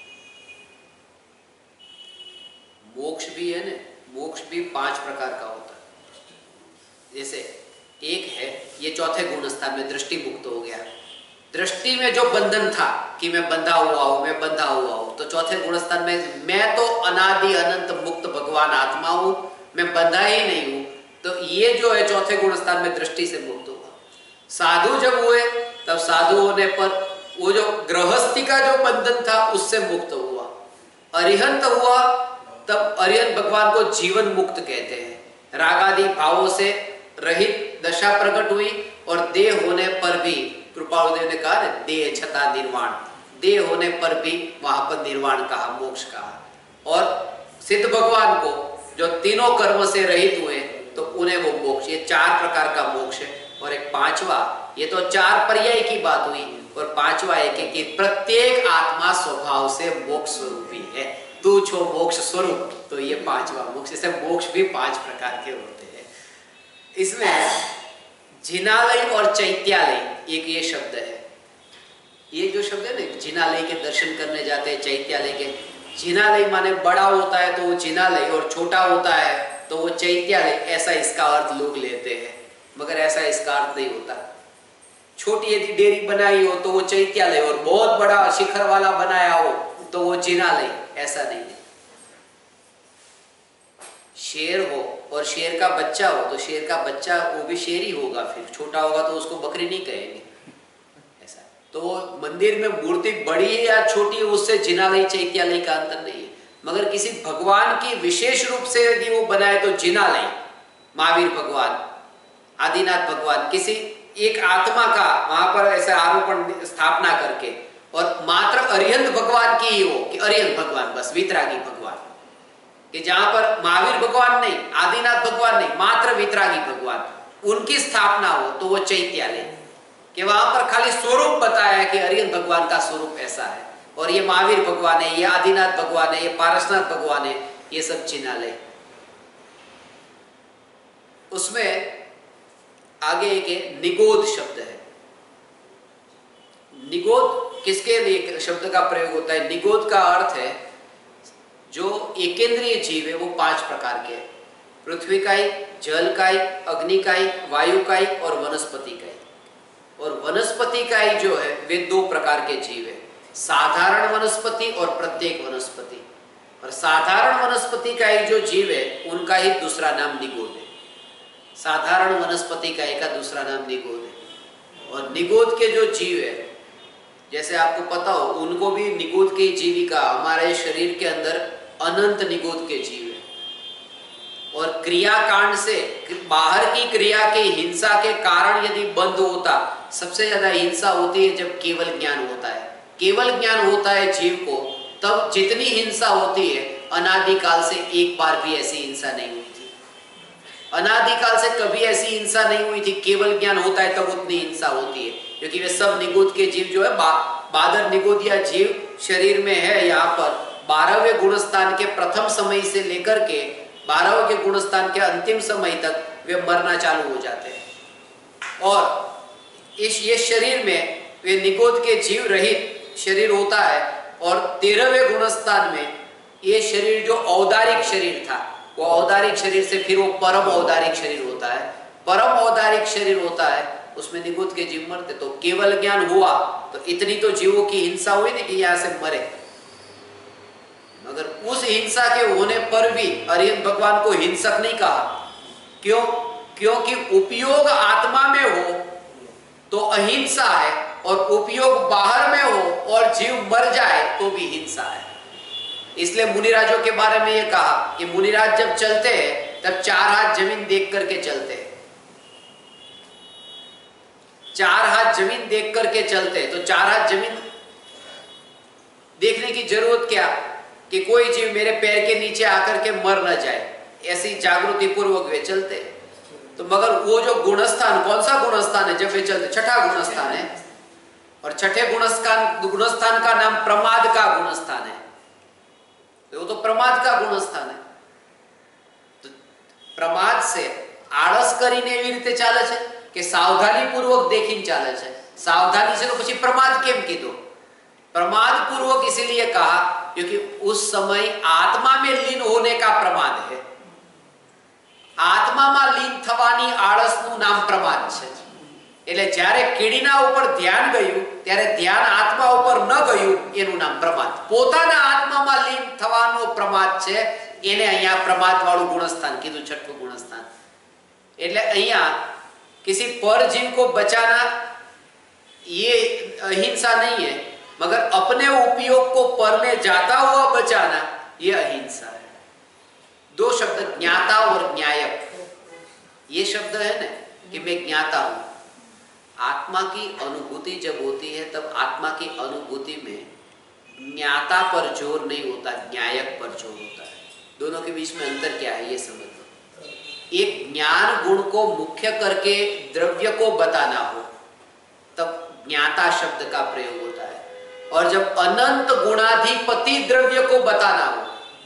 मोक्ष भी है ना, मोक्ष भी 5 प्रकार का होता है। जैसे एक है, ये चौथे गुण स्थान में दृष्टि मुक्त हो गया। दृष्टि में जो बंधन था कि मैं बंधा हुआ हूं, मैं बंधा हुआ हूं, तो चौथे गुण स्थान में मैं तो अनादि अनंत मुक्त भगवान आत्मा हूं, मैं बंधा ही नहीं हूं, तो ये जो है चौथे गुण स्थान में दृष्टि से मुक्त हुआ। साधु जब हुए तब साधु होने पर वो जो गृहस्थी का जो बंधन था उससे मुक्त हुआ। अरिहंत हुआ तब अरिहंत भगवान को जीवन मुक्त कहते हैं। रागादि भावों से रहित दशा प्रकट हुई और देह होने पर भी, कृपालुदेव ने कहा देह छता निर्वाण, देह होने पर भी वहां पर निर्वाण कहा, मोक्ष कहा। और सिद्ध भगवान को जो तीनों कर्म से रहित हुए तो उन्हें वो मोक्ष, ये 4 प्रकार का मोक्ष है। और एक 5वां, ये तो 4 पर्याय की बात हुई, और 5वां एक है कि प्रत्येक आत्मा स्वभाव से मोक्ष स्वरूपी है, तू छो मोक्ष स्वरूप, तो ये 5वां मोक्ष। इसे मोक्ष भी 5 प्रकार के होते हैं। इसमें जिनालय और चैत्यालय एक ये शब्द है। ये जो शब्द है ना, जिनालय के दर्शन करने जाते हैं, चैत्यालय के, जिनालय माने बड़ा होता है तो वो जिनालय, और छोटा होता है तो वो चैत्यालय, ऐसा इसका अर्थ लोग लेते हैं, मगर ऐसा इसका अर्थ नहीं होता। छोटी यदि डेयरी बनाई हो तो वो चैत्यालय, और बहुत बड़ा शिखर वाला बनाया हो तो वो जिनालय, ऐसा नहीं है। शेर हो और शेर का बच्चा हो तो शेर का बच्चा वो भी शेर ही होगा, फिर छोटा होगा तो उसको बकरी नहीं कहेंगे, ऐसा। तो मंदिर में मूर्ति बड़ी है या छोटी है उससे जिनालय चैत्यालय का अंतर नहीं है, मगर किसी भगवान की विशेष रूप से यदि वो बनाए तो जिनालय, महावीर भगवान, आदिनाथ भगवान, किसी एक आत्मा का वहां पर ऐसा आरोपण स्थापना करके, और मात्र अरिहंत भगवान की ही हो कि अरिहंत भगवान, बस वितरागी भगवान, कि जहां पर महावीर भगवान नहीं, आदिनाथ भगवान नहीं, मात्र वितरागी भगवान, उनकी स्थापना हो तो वो चैत्यालय, कि वहां पर खाली स्वरूप बताया कि अरिहंत भगवान का स्वरूप ऐसा है, और ये महावीर भगवान है, ये आदिनाथ भगवान है, ये पारसनाथ भगवान है, ये सब जिनालय। उसमें आगे एक निगोद शब्द है। निगोद किसके लिए शब्द का प्रयोग होता है? निगोद का अर्थ है जो एकेंद्रीय जीव है वो 5 प्रकार के, पृथ्वी काई, जल काई, अग्नि काई, वायु काई और वनस्पति काई। और वनस्पति काई जो है वे 2 प्रकार के जीव है, साधारण वनस्पति और प्रत्येक वनस्पति। और साधारण वनस्पति काई जो जीव है उनका ही दूसरा नाम निगोद है। साधारण वनस्पति काई का दूसरा नाम निगोद है। और निगोद के जो जीव है, जैसे आपको पता हो, उनको भी निगोद की जीविका, हमारे शरीर के अंदर अनंत निगोद के जीव है। और क्रिया कांड से, बाहर की क्रिया के हिंसा के कारण यदि बंद होता, सबसे ज्यादा हिंसा होती है जब केवल ज्ञान होता है। केवल ज्ञान होता है जीव को, तब जितनी हिंसा होती है, अनादिकाल से एक बार भी ऐसी हिंसा नहीं हुई थी। अनादिकाल से कभी ऐसी हिंसा नहीं हुई थी। केवल ज्ञान होता है तब उतनी हिंसा होती है, क्योंकि वे सब निगोद के जीव जो है, बादर निगोदिया जीव शरीर में है। यहाँ पर 12वें गुणस्थान के प्रथम समय से लेकर के 12वें के गुणस्थान के अंतिम समय तक वे मरना चालू हो जाते हैं। और ये शरीर में वे निगोद के जीव रहित शरीर होता है। और 13वें गुणस्थान में ये शरीर जो औदारिक शरीर था, वो औदारिक शरीर से फिर वो परम औदारिक शरीर होता है। परम औदारिक शरीर होता है, उसमें निगोद के जीव मरते। तो केवल ज्ञान हुआ तो इतनी तो जीवों की हिंसा हुई नहीं कि यहां से मरे, मगर उस हिंसा के होने पर भी अरिहंत भगवान को हिंसक नहीं कहा। क्यों? क्योंकि उपयोग आत्मा में हो तो अहिंसा है, और उपयोग बाहर में हो और जीव मर जाए तो भी हिंसा है। इसलिए मुनिराजों के बारे में यह कहा कि मुनिराज जब चलते हैं तब 4 हाथ जमीन देख करके चलते हैं। 4 हाथ जमीन देख करके चलते हैं। तो 4 हाथ जमीन देखने की जरूरत क्या कि कोई जीव मेरे पैर के नीचे आकर के मर न जाए, ऐसी जागृति पूर्वक वे चलते। तो मगर वो जो गुणस्थान, कौन सा गुणस्थान है जब वे चलते? 6ठा गुणस्थान है। और 6ठे गुणस्थान का नाम प्रमाद का गुणस्थान है। तो वो तो प्रमाद का गुणस्थान है। तो प्रमाद से आळस કરીને એવી રીતે ચાલે છે કે સાવધાની પૂર્વક देखीને ચાલે છે। सावधानी से तो પછી प्रमाद કેમ કીધો? प्रमाद पूर्वक इसीलिए कहा क्योंकि उस समय आत्मा में लीन होने का प्रमाद है। आत्मा में लीन थवानी आळसનું નામ प्रमाद છે। એટલે જ્યારે કીડીના ઉપર ધ્યાન ગયું ત્યારે ધ્યાન આત્મા ઉપર ન ગયું, એનું નામ પ્રમાદ। પોતાના આત્મામાં લીન થવાનો પ્રમાદ છે, એને અહીંયા પ્રમાદ વાળું ગુણસ્થાન કીધું, 6ठું ગુણસ્થાન। એટલે અહીંયા किसी पर जीव को बचाना ये अहिंसा नहीं है, मगर अपने उपयोग को पर में जाता हुआ बचाना ये अहिंसा है। 2 शब्द ज्ञाता और न्यायक, ये शब्द है ना कि मैं ज्ञाता हूं। आत्मा की अनुभूति जब होती है तब आत्मा की अनुभूति में ज्ञाता पर जोर नहीं होता, न्यायक पर जोर होता है। दोनों के बीच में अंतर क्या है ये समझ लो। एक ज्ञान गुण को मुख्य करके द्रव्य को बताना हो तब ज्ञाता शब्द का प्रयोग होता है, और जब अनंत गुणाधिपति द्रव्य को बताना हो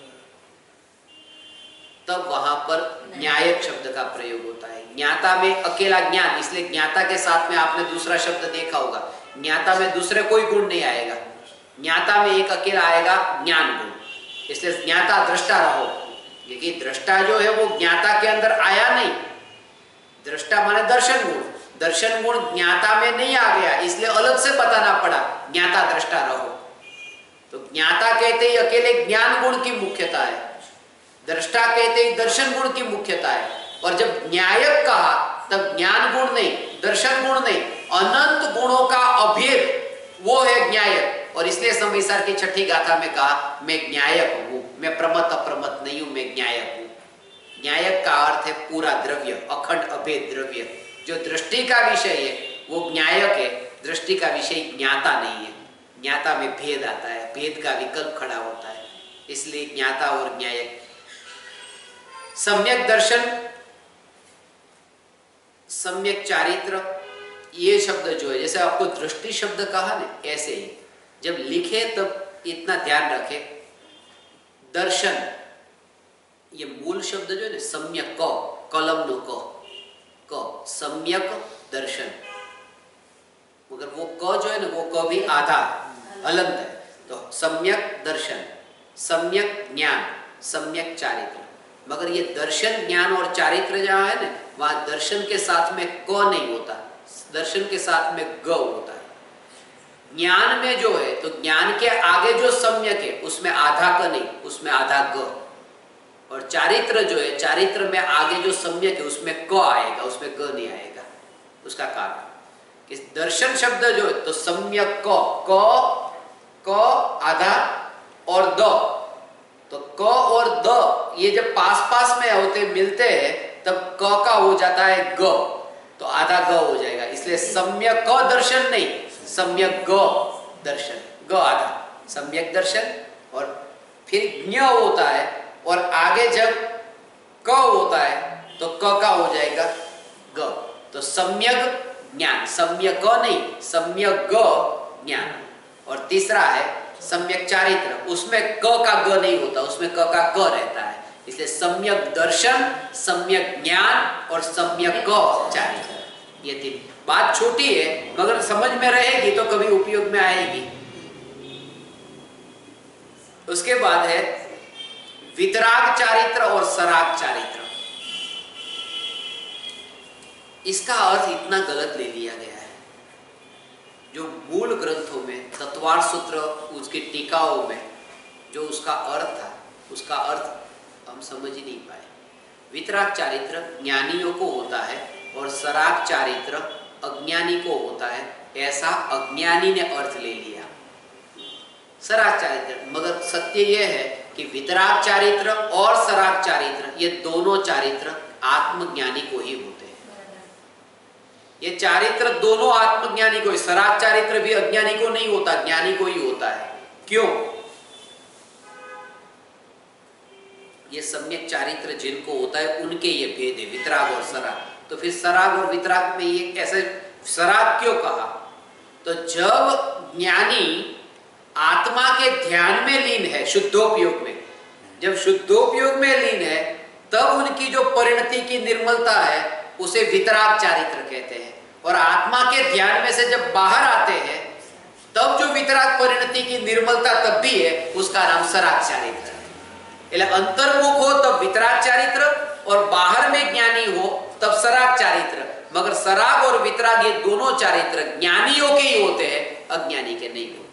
तब वहां पर न्यायक शब्द का प्रयोग होता है। ज्ञाता में अकेला ज्ञान, इसलिए ज्ञाता के साथ में आपने दूसरा शब्द देखा होगा, ज्ञाता में दूसरे कोई गुण नहीं आएगा, ज्ञाता में एक अकेला आएगा ज्ञान गुण। इसलिए ज्ञाता दृष्टा रहो, क्योंकि दृष्टा जो है वो ज्ञाता के अंदर आया नहीं। दृष्टा माने दर्शन गुण, दर्शन गुण ज्ञाता में नहीं आ गया, इसलिए अलग से बताना पड़ा ज्ञाता दृष्टा रहो। तो ज्ञाता कहते ही अकेले ज्ञान गुण की मुख्यता है, दृष्टा कहते ही दर्शन गुण की मुख्यता है। और जब न्यायक कहा तब ज्ञान गुण नहीं, दर्शन गुण नहीं, अनंत गुणों का अभेद वो है न्यायक। और इसलिए समयसार की छठी गाथा में कहा मैं न्यायक हूं, मैं प्रमत अप्रमत नहीं हूं, मैं न्यायक हूं। न्यायक का अर्थ है पूरा द्रव्य, अखंड अभेद द्रव्य। जो दृष्टि का विषय है वो न्यायक है, दृष्टि का विषय ज्ञाता नहीं है। ज्ञाता में भेद आता है, भेद का विकल्प खड़ा होता है, इसलिए ज्ञाता और न्यायक। सम्यक दर्शन, सम्यक चारित्र, ये शब्द जो है, जैसे आपको दृष्टि शब्द कहा ना, ऐसे ही जब लिखे तब इतना ध्यान रखें, दर्शन ये मूल शब्द जो है ना सम्यक, कलम नो क, सम्यक दर्शन, मगर वो क जो है ना वो क भी आधा हलंत है। तो सम्यक दर्शन, सम्यक ज्ञान, सम्यक चारित्र। मगर ये दर्शन, ज्ञान और चारित्र जहाँ है ना, वहां दर्शन के साथ में क नहीं होता, दर्शन के साथ में ग होता है। ज्ञान में जो है तो ज्ञान के आगे जो सम्यक है उसमें आधा क नहीं, उसमें आधा ग। और चारित्र जो है, चारित्र में आगे जो सम्यक है उसमें क आएगा, उसमें ग नहीं आएगा। उसका कारण कि दर्शन शब्द जो है तो सम्यक क आधा और द, तो क और द ये जब पास पास में होते मिलते हैं तब क का हो जाता है ग, तो आधा ग हो जाएगा। इसलिए सम्यक क दर्शन नहीं, सम्यक ग दर्शन, ग आधा, सम्यक दर्शन। और फिर ज्ञ होता है और आगे जब क होता है तो क का हो जाएगा ग, तो सम्यक ज्ञान, सम्यक क नहीं, सम्यक ग ज्ञान। और तीसरा है सम्यक चारित्र, उसमें क का ग नहीं होता, उसमें क का क रहता है। इसलिए सम्यक दर्शन, सम्यक ज्ञान और सम्यक क चारित्र। ये तीन बात छोटी है मगर समझ में रहेगी तो कभी उपयोग में आएगी। उसके बाद है वितराग चारित्र और सराग चारित्र। इसका अर्थ इतना गलत ले लिया गया है, जो मूल ग्रंथों में तत्वार्थ सूत्र, उसकी टीकाओं में जो उसका अर्थ था, उसका अर्थ हम समझ ही नहीं पाए। वितराग चारित्र ज्ञानियों को होता है और सराग चारित्र अज्ञानी को होता है, ऐसा अज्ञानी ने अर्थ ले लिया सराग चारित्र। मगर सत्य यह है कि वितराग चारित्र और सराग चारित्र ये दोनों चारित्र आत्मज्ञानी को ही होते हैं। ये चारित्र दोनों आत्मज्ञानी को, सराग चारित्र भी अज्ञानी को नहीं होता, ज्ञानी को ही होता है। क्यों? ये सम्यक चारित्र जिनको होता है उनके ये भेद है, वितराग और सराग। तो फिर सराग और वितराग में ये कैसे सराग क्यों कहा? तो जब ज्ञानी आत्मा के ध्यान में लीन है, शुद्धोपयोग में, जब शुद्धोपयोग में लीन है तब उनकी जो परिणति की निर्मलता है उसे वितराग चारित्र कहते हैं। और आत्मा के ध्यान में से जब बाहर आते हैं तब जो वितराग परिणति की निर्मलता तब भी है, उसका नाम सराग चारित्र है। अंतर्मुख हो तब वितराग चारित्र और बाहर में ज्ञानी हो तब सराग चारित्र। मगर सराग और वितराग ये दोनों चारित्र ज्ञानियों के ही होते हैं, अज्ञानी के नहीं होते।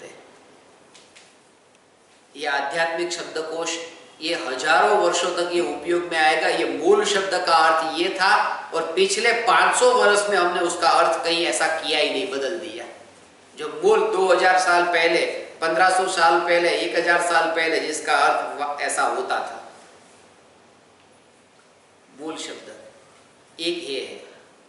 ये आध्यात्मिक शब्दकोश ये हजारों वर्षों तक ये उपयोग में आएगा। ये मूल शब्द का अर्थ ये था और पिछले 500 वर्ष में हमने उसका अर्थ कहीं ऐसा किया ही नहीं, बदल दिया। जो मूल 2000 साल पहले, 1500 साल पहले, 1000 साल पहले जिसका अर्थ ऐसा होता था, मूल शब्द एक ये है।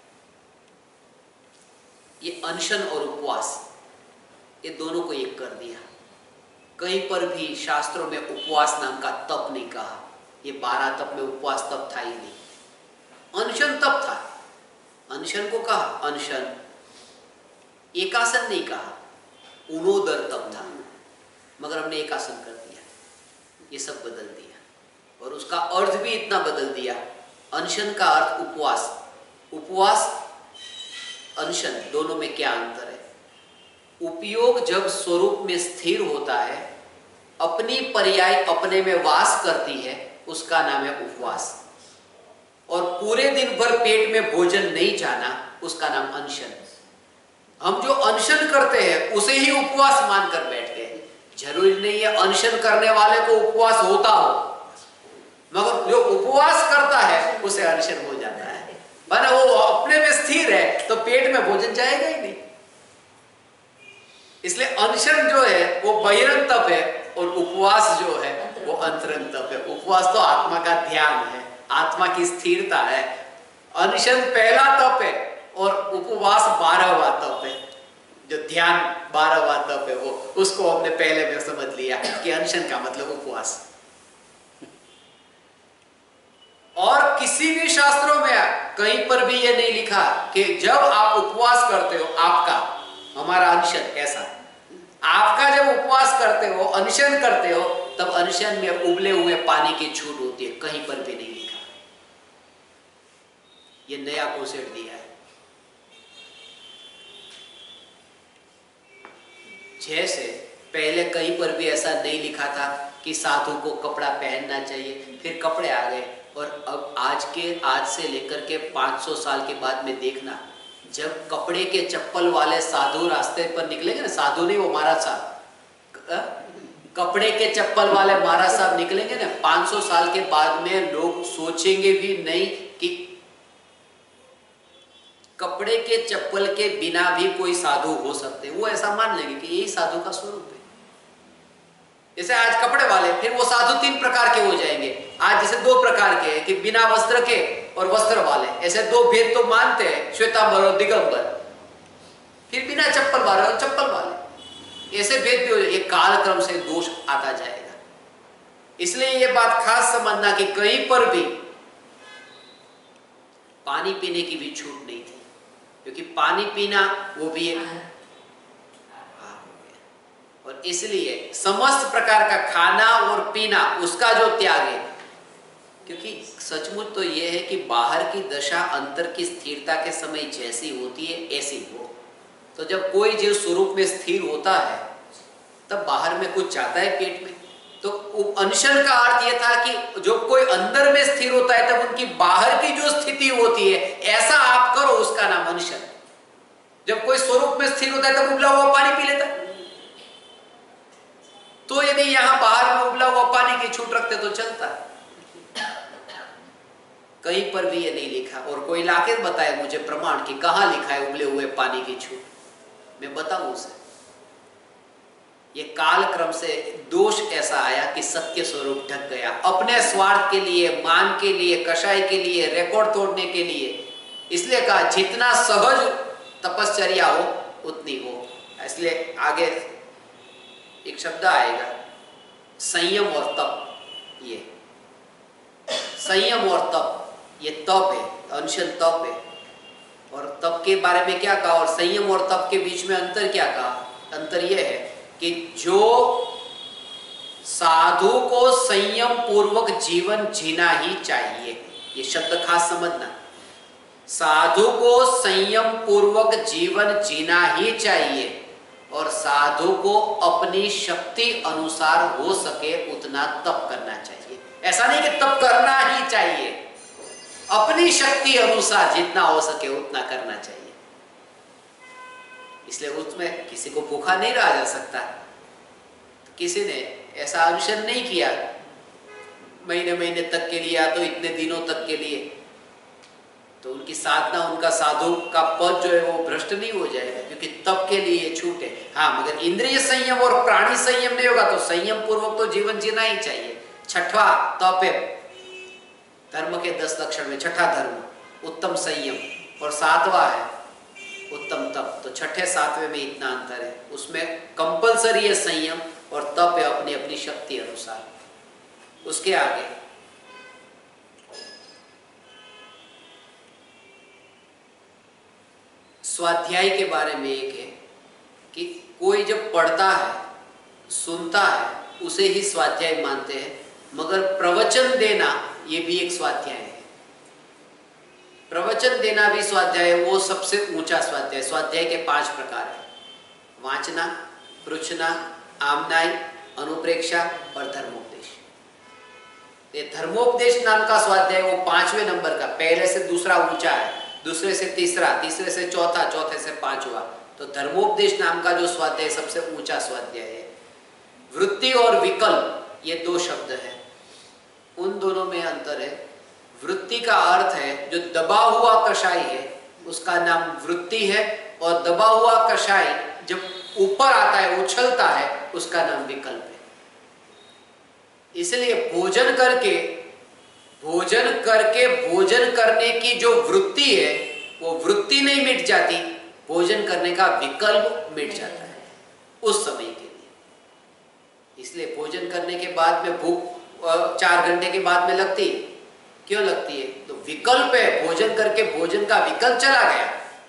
ये अनशन और उपवास ये दोनों को एक कर दिया। कहीं पर भी शास्त्रों में उपवास नाम का तप नहीं कहा। ये 12 तप में उपवास तप था ही नहीं, अनशन तप था। अनशन को कहा अनशन, एकासन नहीं कहा, उनोदर तप था। मगर हमने एकासन कर दिया, ये सब बदल दिया और उसका अर्थ भी इतना बदल दिया। अनशन का अर्थ उपवास, उपवास अनशन दोनों में क्या अंतर है? उपयोग जब स्वरूप में स्थिर होता है अपनी पर्याय अपने में वास करती है, उसका नाम है उपवास। और पूरे दिन भर पेट में भोजन नहीं जाना, उसका नाम अनशन। हम जो अनशन करते हैं उसे ही उपवास मानकर बैठते हैं। जरूरी नहीं है अनशन करने वाले को उपवास होता हो, मगर जो उपवास करता है उसे अनशन हो जाता है। माने वो अपने में स्थिर है तो पेट में भोजन जाएगा ही नहीं। इसलिए अनशन जो है वो बहिरंग तप है और उपवास जो है वो अंतरंग तप है। उपवास तो आत्मा का ध्यान है, आत्मा की स्थिरता है। अनशन पहला तप है और उपवास 12वां तप है। जो ध्यान 12वां तप है वो, उसको हमने पहले में समझ लिया कि अनशन का मतलब उपवास। और किसी भी शास्त्रों में कहीं पर भी ये नहीं लिखा कि जब आप उपवास करते हो आपका, हमारा अनशन ऐसा, आपका जब उपवास करते हो, अनशन करते हो, तब अनशन में उबले हुए पानी की छूट होती है। कहीं पर भी नहीं लिखा। ये नया कॉन्सेप्ट दिया है। जैसे पहले कहीं पर भी ऐसा नहीं लिखा था कि साधु को कपड़ा पहनना चाहिए, फिर कपड़े आ गए। और अब आज से लेकर के 500 साल के बाद में देखना, जब कपड़े के चप्पल वाले साधु रास्ते पर निकलेंगे ना, साधु नहीं वो महाराज साहब, कपड़े के चप्पल वाले महाराज साहब निकलेंगे ना, 500 साल के बाद में लोग सोचेंगे भी नहीं कि कपड़े के चप्पल के बिना भी कोई साधु हो सकते। वो ऐसा मान लेंगे कि यही साधु का स्वरूप है। जैसे आज कपड़े वाले, फिर वो साधु 3 प्रकार के हो जाएंगे। आज जैसे 2 प्रकार के कि बिना वस्त्र के और वस्त्र वाले, ऐसे 2 भेद तो मानते हैं, श्वेतांबर और दिगंबर। फिर बिना चप्पल वाले और चप्पल वाले, ऐसे भेद भी हो जाएंगे। कालक्रम से दोष आता जाएगा। इसलिए ये बात खास समझना कि कहीं पर भी पानी पीने की भी छूट नहीं थी, क्योंकि पानी पीना वो भी एक और इसलिए समस्त प्रकार का खाना और पीना उसका जो त्याग है। क्योंकि सचमुच तो यह है कि बाहर की दशा अंतर की स्थिरता के समय जैसी होती है ऐसी हो। तो जब कोई जीव स्वरूप में स्थिर होता है तब बाहर में कुछ जाता है पेट में। तो अनशन का अर्थ यह था कि जो कोई अंदर में स्थिर होता है तब उनकी बाहर की जो स्थिति होती है ऐसा आप करो, उसका नाम अनशन। जब कोई स्वरूप में स्थिर होता है तब उबला हुआ पानी पी लेता है। तो यदि यहां बाहर में उबला हुआ पानी की छूट रखते तो चलता है। कहीं पर भी ये नहीं लिखा। और कोई लाके बताए मुझे प्रमाण कि कहां लिखा है उबले हुए पानी की छूट, मैं बताऊं उसे। ये काल क्रम से दोष ऐसा आया कि सत्य स्वरूप ढक गया। अपने स्वार्थ के लिए, मान के लिए, कषाय के लिए, रिकॉर्ड तोड़ने के लिए। इसलिए कहा जितना सहज तपश्चर्या हो उतनी हो। इसलिए आगे एक शब्द आएगा संयम और तप। ये संयम और तप, ये तप है, अनशन तप है। और तप के बारे में क्या कहा और संयम और तप के बीच में अंतर क्या कहा? अंतर यह है कि जो साधु को संयम पूर्वक जीवन जीना ही चाहिए। ये शब्द खास समझना। साधु को संयम पूर्वक जीवन जीना ही चाहिए और साधु को अपनी शक्ति अनुसार हो सके उतना तप करना चाहिए। ऐसा नहीं कि तप करना ही चाहिए, अपनी शक्ति अनुसार जितना हो सके उतना करना चाहिए। इसलिए उसमें किसी को भूखा नहीं रहा जा सकता। किसी ने ऐसा अनशन नहीं किया महीने महीने तक के लिए या तो इतने दिनों तक के लिए, तो उनकी साधना, उनका साधु का पद जो है वो भ्रष्ट नहीं हो जाएगा, क्योंकि तप के लिए ये छूट है। हाँ, मगर इंद्रिय संयम और प्राणी संयम नहीं होगा तो संयम पूर्वक तो जीवन जीना ही चाहिए। छठवा तप है धर्म के 10 लक्षण में, छठा धर्म उत्तम संयम, और 7वां है उत्तम तप। तो छठे 7वें में इतना अंतर है। उसमें कंपलसरी है संयम और तप है अपनी अपनी शक्ति अनुसार। उसके आगे स्वाध्याय के बारे में एक है कि कोई जब पढ़ता है, सुनता है, उसे ही स्वाध्याय मानते हैं। मगर प्रवचन देना ये भी एक स्वाध्याय है। प्रवचन देना भी स्वाध्याय है, वो सबसे ऊंचा स्वाध्याय। स्वाध्याय के 5 प्रकार है: वाचना, पृछना, आमनाई, अनुप्रेक्षा और धर्मोपदेश। ये धर्मोपदेश नाम का स्वाध्याय वो 5वें नंबर का, पहले से दूसरा ऊंचा है, दूसरे से तीसरा, तीसरे से चौथा, चौथे से पांचवा। तो धर्मोपदेश नाम का जो स्वाध्याय सबसे ऊंचा स्वाध्याय है। वृत्ति और विकल्प ये दो शब्द है, उन दोनों में अंतर है। वृत्ति का अर्थ है जो दबा हुआ कषाय है उसका नाम वृत्ति है, और दबा हुआ कषाय जब ऊपर आता है, उछलता है, उसका नाम विकल्प है। इसलिए भोजन करके भोजन करने की जो वृत्ति है वो वृत्ति नहीं मिट जाती, भोजन करने का विकल्प मिट जाता है उस समय के लिए। इसलिए भोजन करने के बाद में भूख 4 घंटे के बाद में लगती है। क्यों लगती है? तो विकल्प है, भोजन करके भोजन का विकल्प चला गया।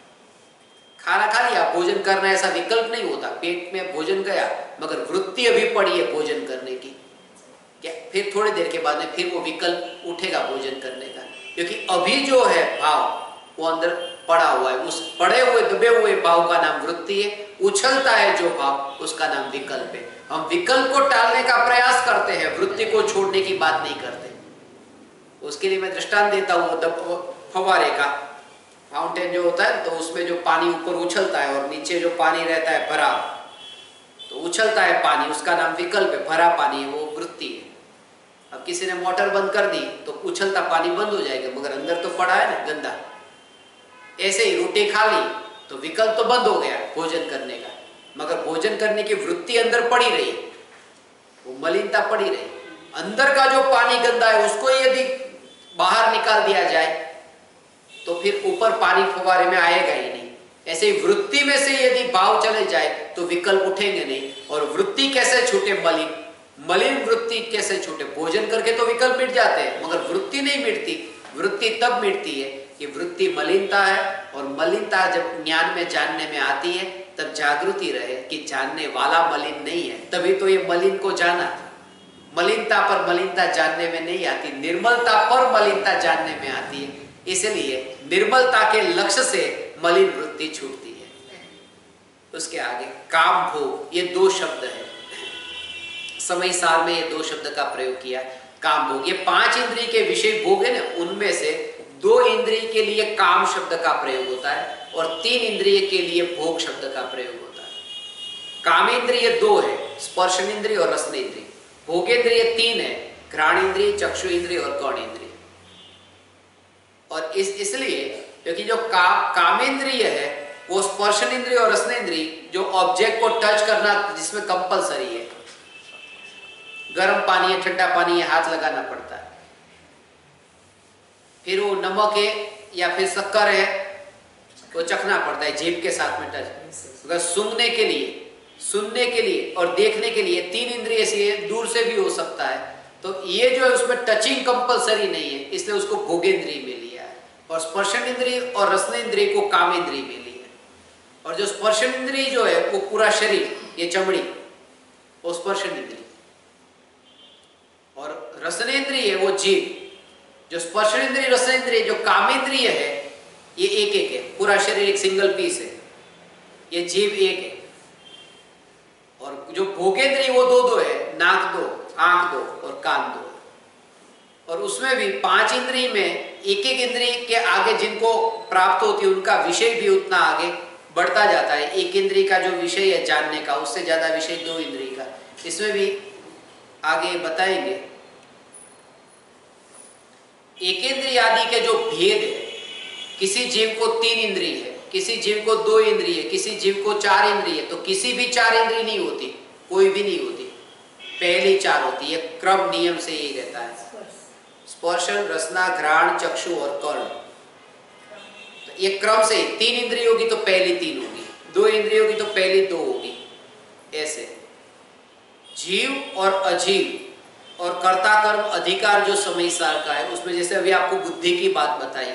खाना खा लिया, भोजन करना ऐसा विकल्प नहीं होता, पेट में भोजन गया मगर वृत्ति अभी पड़ी है भोजन करने की। क्या फिर थोड़ी देर के बाद में फिर वो विकल्प उठेगा भोजन करने का, क्योंकि अभी जो है भाव वो अंदर पड़ा हुआ है। उस पड़े हुए दबे हुए भाव का नाम वृत्ति है, उछलता है जो भाव उसका नाम विकल्प है। हम विकल्प को टालने का प्रयास करते हैं, वृत्ति को छोड़ने की बात नहीं करते। उसके लिए मैं दृष्टांत देता हूँ फव्वारे का। फाउंटेन जो होता है तो उसमें जो पानी ऊपर उछलता है और नीचे जो पानी रहता है भरा, तो उछलता है पानी, उसका नाम विकल्प है। भरा पानी है वो वृत्ति है। अब किसी ने मोटर बंद कर दी तो उछलता पानी बंद हो जाएगा, मगर अंदर तो पड़ा है ना गंदा। ऐसे ही रोटी खा ली तो विकल्प तो बंद हो गया भोजन करने का, मगर भोजन करने की वृत्ति अंदर पड़ी रही, वो मलिनता पड़ी रही। अंदर का जो पानी गंदा है उसको यदि बाहर निकाल दिया जाए तो फिर ऊपर पानी फव्वारे में आएगा ही नहीं। ऐसे ही वृत्ति में से यदि भाव चले जाए तो विकल्प उठेंगे नहीं। और वृत्ति कैसे छूटे? मलिन वृत्ति कैसे छूटे? भोजन करके तो विकल्प मिट जाते हैं मगर वृत्ति नहीं मिटती। वृत्ति तब मिटती है कि वृत्ति मलिनता है, और मलिनता जब ज्ञान में जानने में आती है तब जागृति रहे कि जानने वाला मलिन नहीं है, तभी तो ये मलिन को जाना। मलिनता पर मलिनता जानने में नहीं आती, निर्मलता पर मलिनता जानने में आती है। इसलिए निर्मलता के लक्ष्य से मलिन वृत्ति छूटती है। उसके आगे काम भोग, ये 2 शब्द है। समय सार में ये 2 शब्द का प्रयोग किया। काम भोग, ये 5 इंद्रिय के विषय भोग है ना, उनमें से 2 इंद्रिय के लिए काम शब्द का प्रयोग होता है और 3 इंद्रिय के लिए भोग शब्द का प्रयोग होता है। कामेंद्रिय 2 है, स्पर्शनेन्द्रिय और रसनेन्द्रिय। भोगेंद्रिय 3 है, घ्राणेन्द्रिय, चक्षु इंद्रिय और कर्णेन्द्रिय। और इसलिए क्योंकि जो कामेंद्रिय है वो स्पर्शनेन्द्रिय और रसनेन्द्रिय, जो ऑब्जेक्ट को टच करना जिसमें कंपलसरी है, गर्म पानी है, ठंडा पानी है, हाथ लगाना पड़ता है। फिर वो नमक है या फिर शक्कर है तो चखना पड़ता है, जीभ के साथ में टच। अगर सूंघने के लिए, सुनने के लिए और देखने के लिए 3 इंद्रिय से दूर से भी हो सकता है, तो ये जो है उसमें टचिंग कंपलसरी नहीं है, इसलिए उसको भोगेंद्रिय में लिया है। और स्पर्शनेन्द्रिय और रसनेन्द्रिय को कामेंद्रिय में लिया है। और जो स्पर्शनेन्द्रिय जो है वो पूरा शरीर, ये चमड़ी, वो स्पर्शनेन्द्रिय, और रसनेन्द्रिय है वो जीभ। जो स्पर्शनेन्द्रिय, रसनेन्द्रिय, जो कामेंद्रिय है ये एक है, पूरा शरीर एक सिंगल पीस है, ये जीभ एक है। और जो भोगेंद्रिय वो 2 है, नाक 2, आंख 2 और कान 2। और उसमें भी 5 इंद्रिय में एक इंद्रिय के आगे जिनको प्राप्त होती है उनका विषय भी उतना आगे बढ़ता जाता है। एक इंद्रिय का जो विषय है जानने का, उससे ज्यादा विषय 2 इंद्रिय का। इसमें भी आगे बताएंगे। एक इंद्रिय आदि के जो भेद है, किसी जीव को 3 इंद्रिय है, किसी जीव को 2 इंद्रिय, किसी जीव को 4 इंद्रिय, तो किसी भी 4 इंद्रिय नहीं होती, कोई भी नहीं होती, पहली 4 होती है। क्रम नियम से यही रहता है, स्पर्शन, रसना, घ्राण, चक्षु और कर्ण। तो ये क्रम से 3 इंद्रिय होगी तो पहली 3 होगी, 2 इंद्रिय होगी तो पहली 2 होगी। ऐसे जीव और अजीव और कर्ता कर्म अधिकार जो समय सार का है, उसमें जैसे अभी आपको बुद्धि की बात बताई,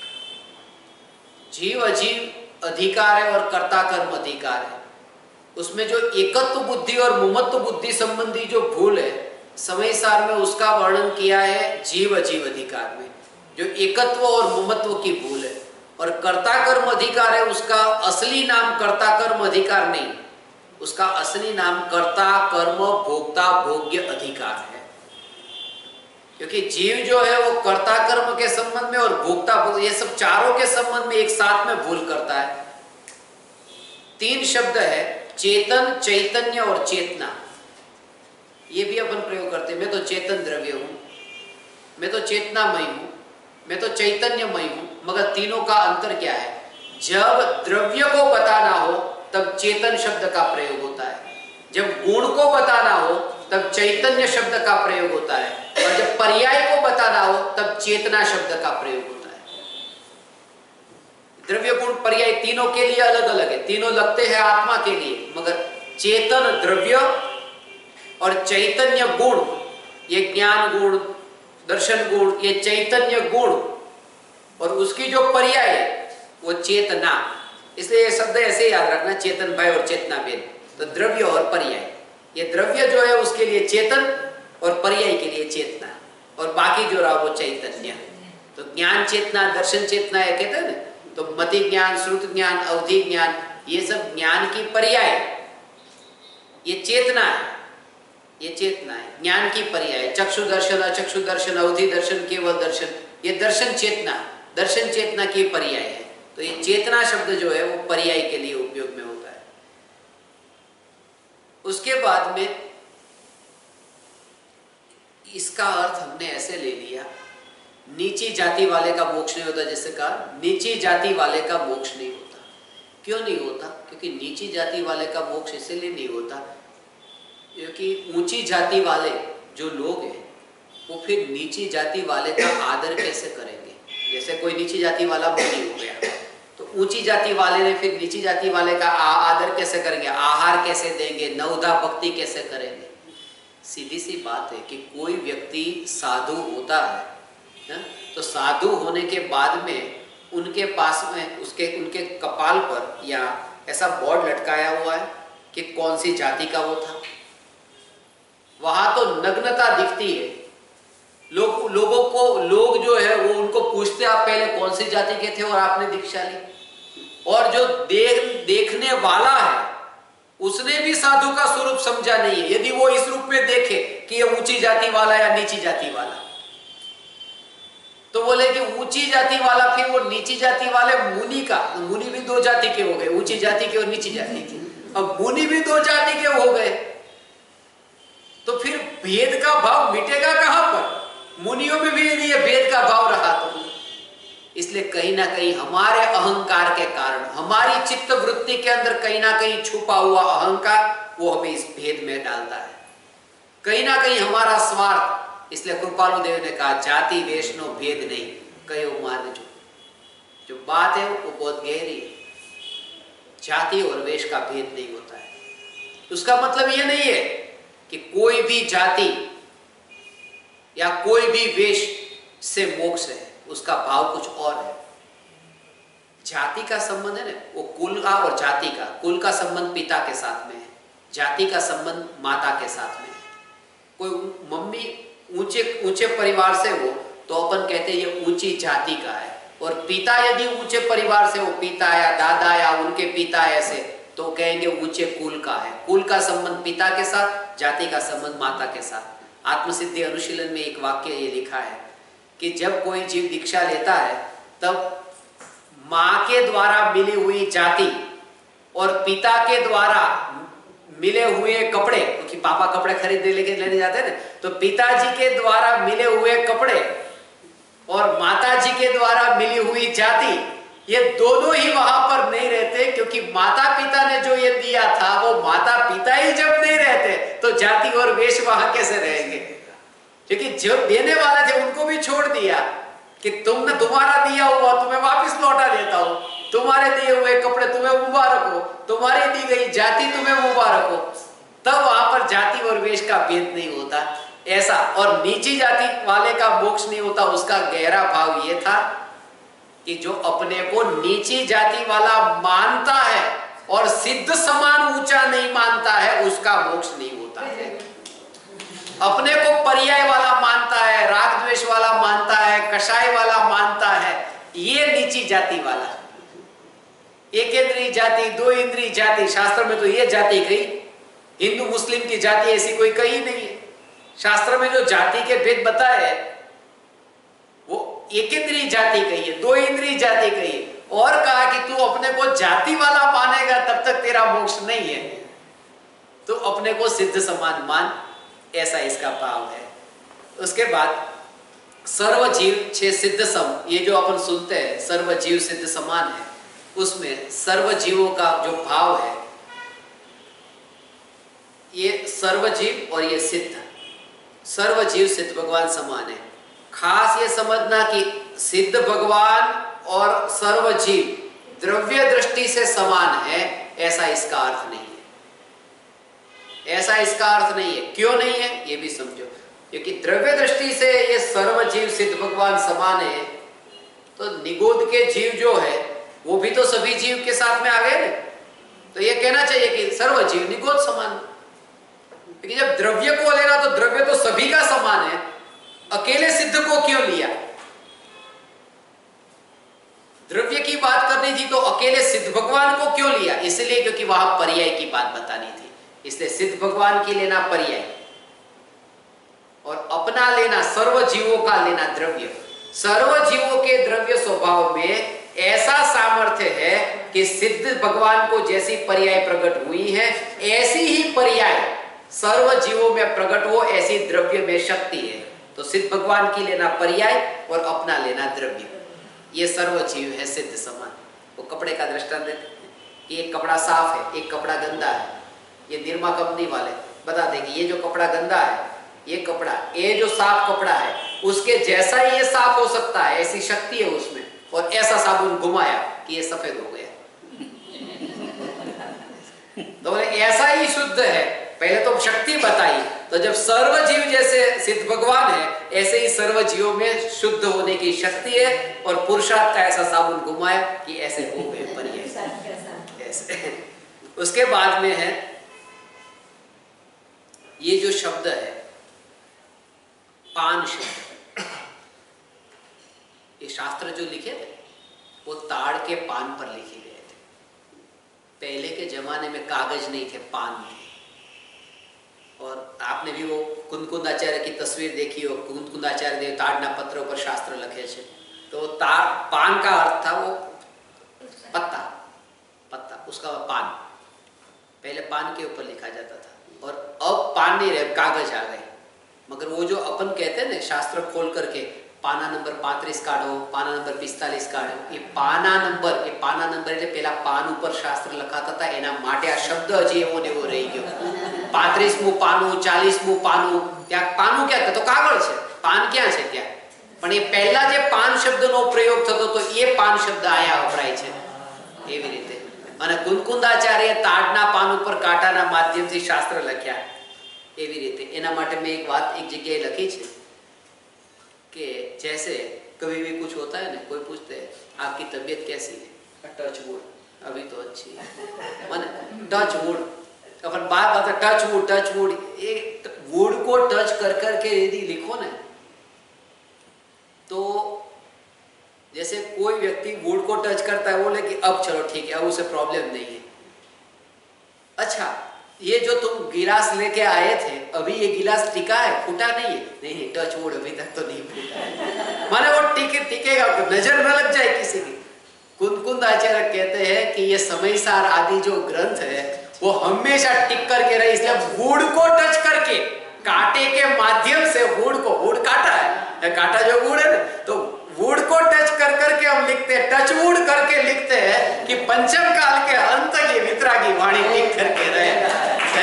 जीव अजीव अधिकार है और कर्ता कर्म अधिकार है। उसमें जो एकत्व बुद्धि और मुमत्व बुद्धि संबंधी जो भूल है, समय सार में उसका वर्णन किया है जीव अजीव अधिकार में, जो एकत्व और मुमत्व की भूल है। और कर्ता कर्म अधिकार है, उसका असली नाम कर्ता कर्म अधिकार नहीं, उसका असली नाम कर्ता, कर्म, भोक्ता, भोग्य, अधिकार है। क्योंकि जीव जो है वो कर्ता कर्म के संबंध में और भोक्ता ये सब चारों के संबंध में एक साथ में भूल करता है। तीन शब्द है, चेतन, चैतन्य और चेतना। ये भी अपन प्रयोग करते हैं। मैं तो चेतन द्रव्य हूं, मैं तो चेतनामय हूं, मैं तो चैतन्यमय हूं। मगर तीनों का अंतर क्या है? जब द्रव्य को बताना हो तब चेतन शब्द का प्रयोग होता है, जब गुण को बताना हो तब चैतन्य शब्द का प्रयोग होता है, और जब पर्याय को बताना हो तब चेतना शब्द का प्रयोग होता है। द्रव्य, गुण, पर्याय तीनों के लिए अलग अलग है, तीनों लगते हैं आत्मा के लिए, मगर चेतन द्रव्य और चैतन्य गुण, ये ज्ञान गुण, दर्शन गुण, ये चैतन्य गुण, और उसकी जो पर्याय है वो चेतना। इसलिए ये शब्द ऐसे याद रखना, चेतन भय और चेतना भेद। तो द्रव्य और पर्याय, ये द्रव्य जो है उसके लिए चेतन और पर्याय के लिए चेतना, और बाकी जो रहा वो चैतन्य। तो ज्ञान चेतना, दर्शन चेतना है कहते हैं ना। तो मति ज्ञान, श्रुत ज्ञान, अवधि ज्ञान, ये सब ज्ञान की पर्याय, ये चेतना है, ये चेतना है। ज्ञान की पर्याय चक्षु दर्शन, अचक्षु दर्शन, अवधि दर्शन, केवल दर्शन, ये दर्शन चेतना, दर्शन चेतना की पर्याय है। तो ये चेतना शब्द जो है वो पर्याय के लिए उपयोग में होता है। उसके बाद में इसका अर्थ हमने ऐसे ले लिया, नीची जाति वाले का मोक्ष नहीं होता। जैसे कहा नीची जाति वाले का मोक्ष नहीं होता। क्यों नहीं होता? क्योंकि नीची जाति वाले का मोक्ष इसलिए नहीं होता क्योंकि ऊंची जाति वाले जो लोग हैं वो फिर नीची जाति वाले का आदर कैसे करेंगे? जैसे कोई नीची जाति वाला मुनि हो गया, तो ऊंची जाति वाले ने फिर नीची जाति वाले का आदर कैसे करेंगे? आहार कैसे देंगे? नवधा भक्ति कैसे करेंगे? सीधी सी बात है कि कोई व्यक्ति साधु होता है ना, तो साधु होने के बाद में उनके पास में उनके कपाल पर या ऐसा बोर्ड लटकाया हुआ है कि कौन सी जाति का वो था। वहां तो नग्नता दिखती है। लोग जो है वो उनको पूछते आप पहले कौन सी जाति के थे और आपने दीक्षा ली। और जो देखने वाला है उसने भी साधु का स्वरूप समझा नहीं है। यदि वो इस रूप में देखे कि ये ऊंची जाति वाला या नीची जाति वाला, तो बोले कि ऊंची जाति वाला, फिर वो नीची जाति वाले मुनि भी दो जाति के हो गए, ऊंची जाति के और नीची जाति के। अब मुनि भी दो जाति के हो गए, तो फिर भेद का भाव मिटेगा कहां पर? मुनियों में भी यदि ये भेद का भाव रहा तो इसलिए कहीं ना कहीं हमारे अहंकार के कारण, हमारी चित्त वृत्ति के अंदर कहीं ना कहीं छुपा हुआ अहंकार वो हमें इस भेद में डालता है। कहीं ना कहीं हमारा स्वार्थ। इसलिए कृपालु देव ने कहा जाति वैष्णव भेद नहीं, कयो मान जो बात है वो बहुत गहरी है। जाति और वेश का भेद नहीं होता है। उसका मतलब ये नहीं है कि कोई भी जाति या कोई भी वेश से मोक्ष है, उसका भाव कुछ और है। जाति का संबंध है ना, वो कुल का और जाति का, कुल का संबंध पिता के साथ में है, जाति का संबंध माता के साथ में है। कोई मम्मी ऊंचे परिवार से हो तो अपन कहते हैं ये ऊंची जाति का है, और पिता यदि ऊंचे परिवार से हो, पिता या दादा या उनके पिता ऐसे, तो कहेंगे ऊंचे कुल का है। कुल का संबंध पिता के साथ, जाति का संबंध माता के साथ। आत्मसिद्धि अनुशीलन में एक वाक्य ये लिखा है कि जब कोई जीव दीक्षा लेता है तब मां के द्वारा मिली हुई जाति और पिता के द्वारा मिले हुए कपड़े, क्योंकि पापा कपड़े खरीदने लेने जाते हैं ना, तो पिताजी के द्वारा मिले हुए कपड़े और माताजी के द्वारा मिली हुई जाति, ये दोनों ही वहां पर नहीं रहते। क्योंकि माता पिता ने जो ये दिया था वो माता पिता ही जब नहीं रहते तो जाति और वेश वहां कैसे रहेंगे? क्योंकि जो देने वाले थे उनको भी छोड़ दिया कि तुमने तुम्हारा दिया हुआ तुम्हें वापस लौटा देता हूं, तुम्हारे दिए हुए कपड़े तुम्हें मुबारक हो, तुम्हारी दी गई जाति तुम्हें मुबारक हो। तब वहां पर जाति और वेश का भेद नहीं होता ऐसा। और नीची जाति वाले का मोक्ष नहीं होता, उसका गहरा भाव ये था कि जो अपने को नीची जाति वाला मानता है और सिद्ध समान ऊंचा नहीं मानता है, उसका मोक्ष नहीं होता है। अपने को पर्याय वाला मानता है, राग द्वेष वाला मानता है, कषाय वाला मानता है, ये नीची जाति वाला। एक इंद्रिय जाति, दो इंद्रिय जाति, शास्त्र में तो ये जाति कही, हिंदू मुस्लिम की जाति ऐसी कोई कही नहीं है। शास्त्र में जो जाति के भेद बताए वो एक इंद्रिय जाति कही है, दो इंद्रिय जाति कही है, और कहा कि तू अपने को जाति वाला मानेगा तब तक तेरा मोक्ष नहीं है, तो अपने को सिद्ध समान मान, ऐसा इसका भाव है। उसके बाद सर्व जीव छे सिद्ध सम, ये जो अपन सुनते हैं सर्व जीव सिद्ध समान है, उसमें सर्व जीवों का जो भाव है, ये सर्व जीव और ये सिद्ध, सर्व जीव सिद्ध भगवान समान है। खास ये समझना कि सिद्ध भगवान और सर्व जीव द्रव्य दृष्टि से समान है, ऐसा इसका अर्थ नहीं है। ऐसा इसका अर्थ नहीं है। क्यों नहीं है ये भी समझो, क्योंकि द्रव्य दृष्टि से ये सर्व जीव सिद्ध भगवान समान है, तो निगोद के जीव जो है वो भी तो सभी जीव के साथ में आ गए ना, तो ये कहना चाहिए कि सर्व जीव निगोद समान। लेकिन जब द्रव्य को लेना तो द्रव्य तो सभी का समान है, अकेले सिद्ध को क्यों लिया? द्रव्य की बात करनी थी तो अकेले सिद्ध भगवान को क्यों लिया? इसलिए क्योंकि वहां पर्याय की बात बतानी थी, इसलिए सिद्ध भगवान की लेना पर्याय और अपना लेना सर्व जीवों का लेना द्रव्य। सर्व जीवों के द्रव्य स्वभाव में ऐसा सामर्थ्य है कि सिद्ध भगवान को जैसी पर्याय प्रकट हुई है ऐसी ही पर्याय सर्व जीवों में प्रकट हो, ऐसी द्रव्य में शक्ति है। तो सिद्ध भगवान की लेना पर्याय और अपना लेना द्रव्य, ये सर्व जीव है सिद्ध समान। वो कपड़े का दृष्टांत देते हैं कि एक कपड़ा साफ है, एक कपड़ा गंदा है। ये निरमा कंपनी वाले बता देंगे ये जो कपड़ा गंदा है, ये कपड़ा, ये जो साफ कपड़ा है उसके जैसा ही ये साफ हो सकता है, ऐसी शक्ति है उसमें, और ऐसा साबुन घुमाया कि ये सफेद हो गया। तो ऐसा ही शुद्ध है, पहले तो शक्ति बताई, तो जब सर्व जीव जैसे सिद्ध भगवान है ऐसे ही सर्व जीवों में शुद्ध होने की शक्ति है, और पुरुषार्थ का ऐसा साबुन घुमाया कि ऐसे हो गए परिये ऐसे। उसके बाद में है ये जो शब्द है पान शब्द, ये शास्त्र जो लिखे थे वो ताड़ के पान पर लिखे गए थे। पहले के जमाने में कागज नहीं थे, पान थे। और आपने भी वो कुंदकुंदाचार्य की तस्वीर देखी हो, कुंदकुंदाचार्य देव ताड़ना पत्रों पर शास्त्र लिखे थे, तो पान का अर्थ था वो पत्ता, पत्ता उसका पान, पहले पान के ऊपर लिखा जाता था, और अब पान नहीं रहे, कागज आ गए। मगर वो जो अपन कहते हैं ना शास्त्र खोल करके पाना नंबर 35 काढ़ो, पाना नंबर 45 काढ़ो, ये पाना नंबर એટલે પેલા પાન ઉપર શાસ્ત્ર લખાતા હતા, એના માટે આ શબ્દ હજી એવો ને એવો રહી ગયો। 35મું પાનું, 40મું પાનું, ત્યાં પાનું ક્યાં? તો કાગળ છે, પાન ક્યાં છે ત્યાં? પણ એ પહેલા જે પાન શબ્દનો પ્રયોગ થતો તો એ પાન શબ્દ આયા વપરાય છે એવી રીતે। અને કુંદકુંદાચાર્ય તાડના પાન ઉપર કાંટાના માધ્યમથી શાસ્ત્ર લખ્યા એવી રીતે। એના માટે મેં એક વાત એક જગ્યાએ લખી છે कि जैसे कभी भी कुछ होता है ना, कोई पूछते हैं आपकी तबीयत कैसी है, टच वुड, अभी तो अच्छी है, माने टच वुड, अपन बार बार टच वुड, एक वुड को टच कर करके यदि लिखो ना, तो जैसे कोई व्यक्ति वुड को टच करता है, बोले कि अब चलो ठीक है, अब उसे प्रॉब्लम नहीं है। अच्छा, ये जो तुम गिलास लेके आए थे, अभी ये गिलास टिका है, फूटा नहीं है? नहीं, टच वुड अभी तक तो नहीं फूटा है। माने वो टिकेगा, नजर न लग जाए किसी की। कुंदकुंदाचार्य कहते हैं कि ये समयसार आदि जो ग्रंथ है वो हमेशा टिक करके रहे, इसलिए वुड को टच करके, कांटे के माध्यम से वुड को, वुड काटा है, कांटा जो वुड है ना, तो वुड को टच कर करके हम लिखते हैं, टच वुड करके लिखते हैं कि पंचम काल के अंत की वितरागी वाणी टिक करके रहे,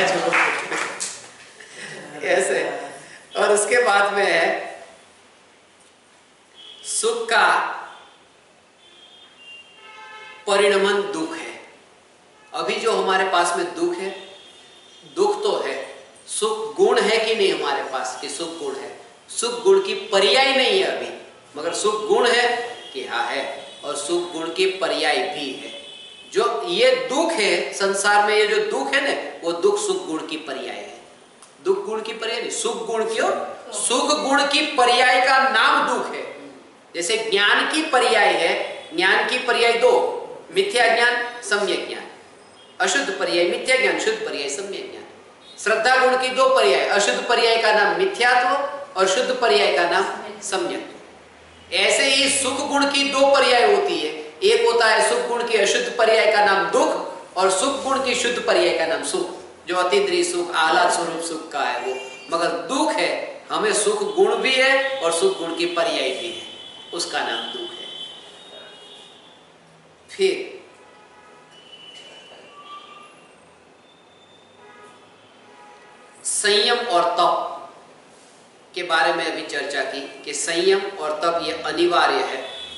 ऐसे। और उसके बाद में है सुख का परिणमन दुख है। अभी जो हमारे पास में दुख है, दुख तो है, सुख गुण है कि नहीं हमारे पास कि सुख गुण है? सुख गुण की पर्याय नहीं है अभी, मगर सुख गुण है कि हाँ है, और सुख गुण की पर्याय भी है। जो ये दुख है संसार में, ये जो दुख है ना, वो दुख सुख गुण की पर्याय है। दुख गुण की पर्याय नहीं, सुख गुण क्यों? सुख गुण की पर्याय का नाम दुख है। जैसे ज्ञान की पर्याय है, ज्ञान की पर्याय दो, मिथ्या ज्ञान, सम्यक ज्ञान। अशुद्ध पर्याय मिथ्या ज्ञान, शुद्ध पर्याय सम्यक ज्ञान। श्रद्धा गुण की दो पर्याय, अशुद्ध पर्याय का नाम मिथ्यात्व और शुद्ध पर्याय का नाम सम्यक। ऐसे ही सुख गुण की दो पर्याय होती है, एक होता है सुख गुण की अशुद्ध पर्याय का नाम दुख और सुख गुण की शुद्ध पर्याय का नाम सुख, जो अतीन्द्रिय सुख, आह्लाद स्वरूप सुख का है वो। मगर दुख है, हमें सुख गुण भी है और सुख गुण की पर्याय भी है, उसका नाम दुख है। फिर संयम और तप के बारे में अभी चर्चा की कि संयम और तप ये अनिवार्य है।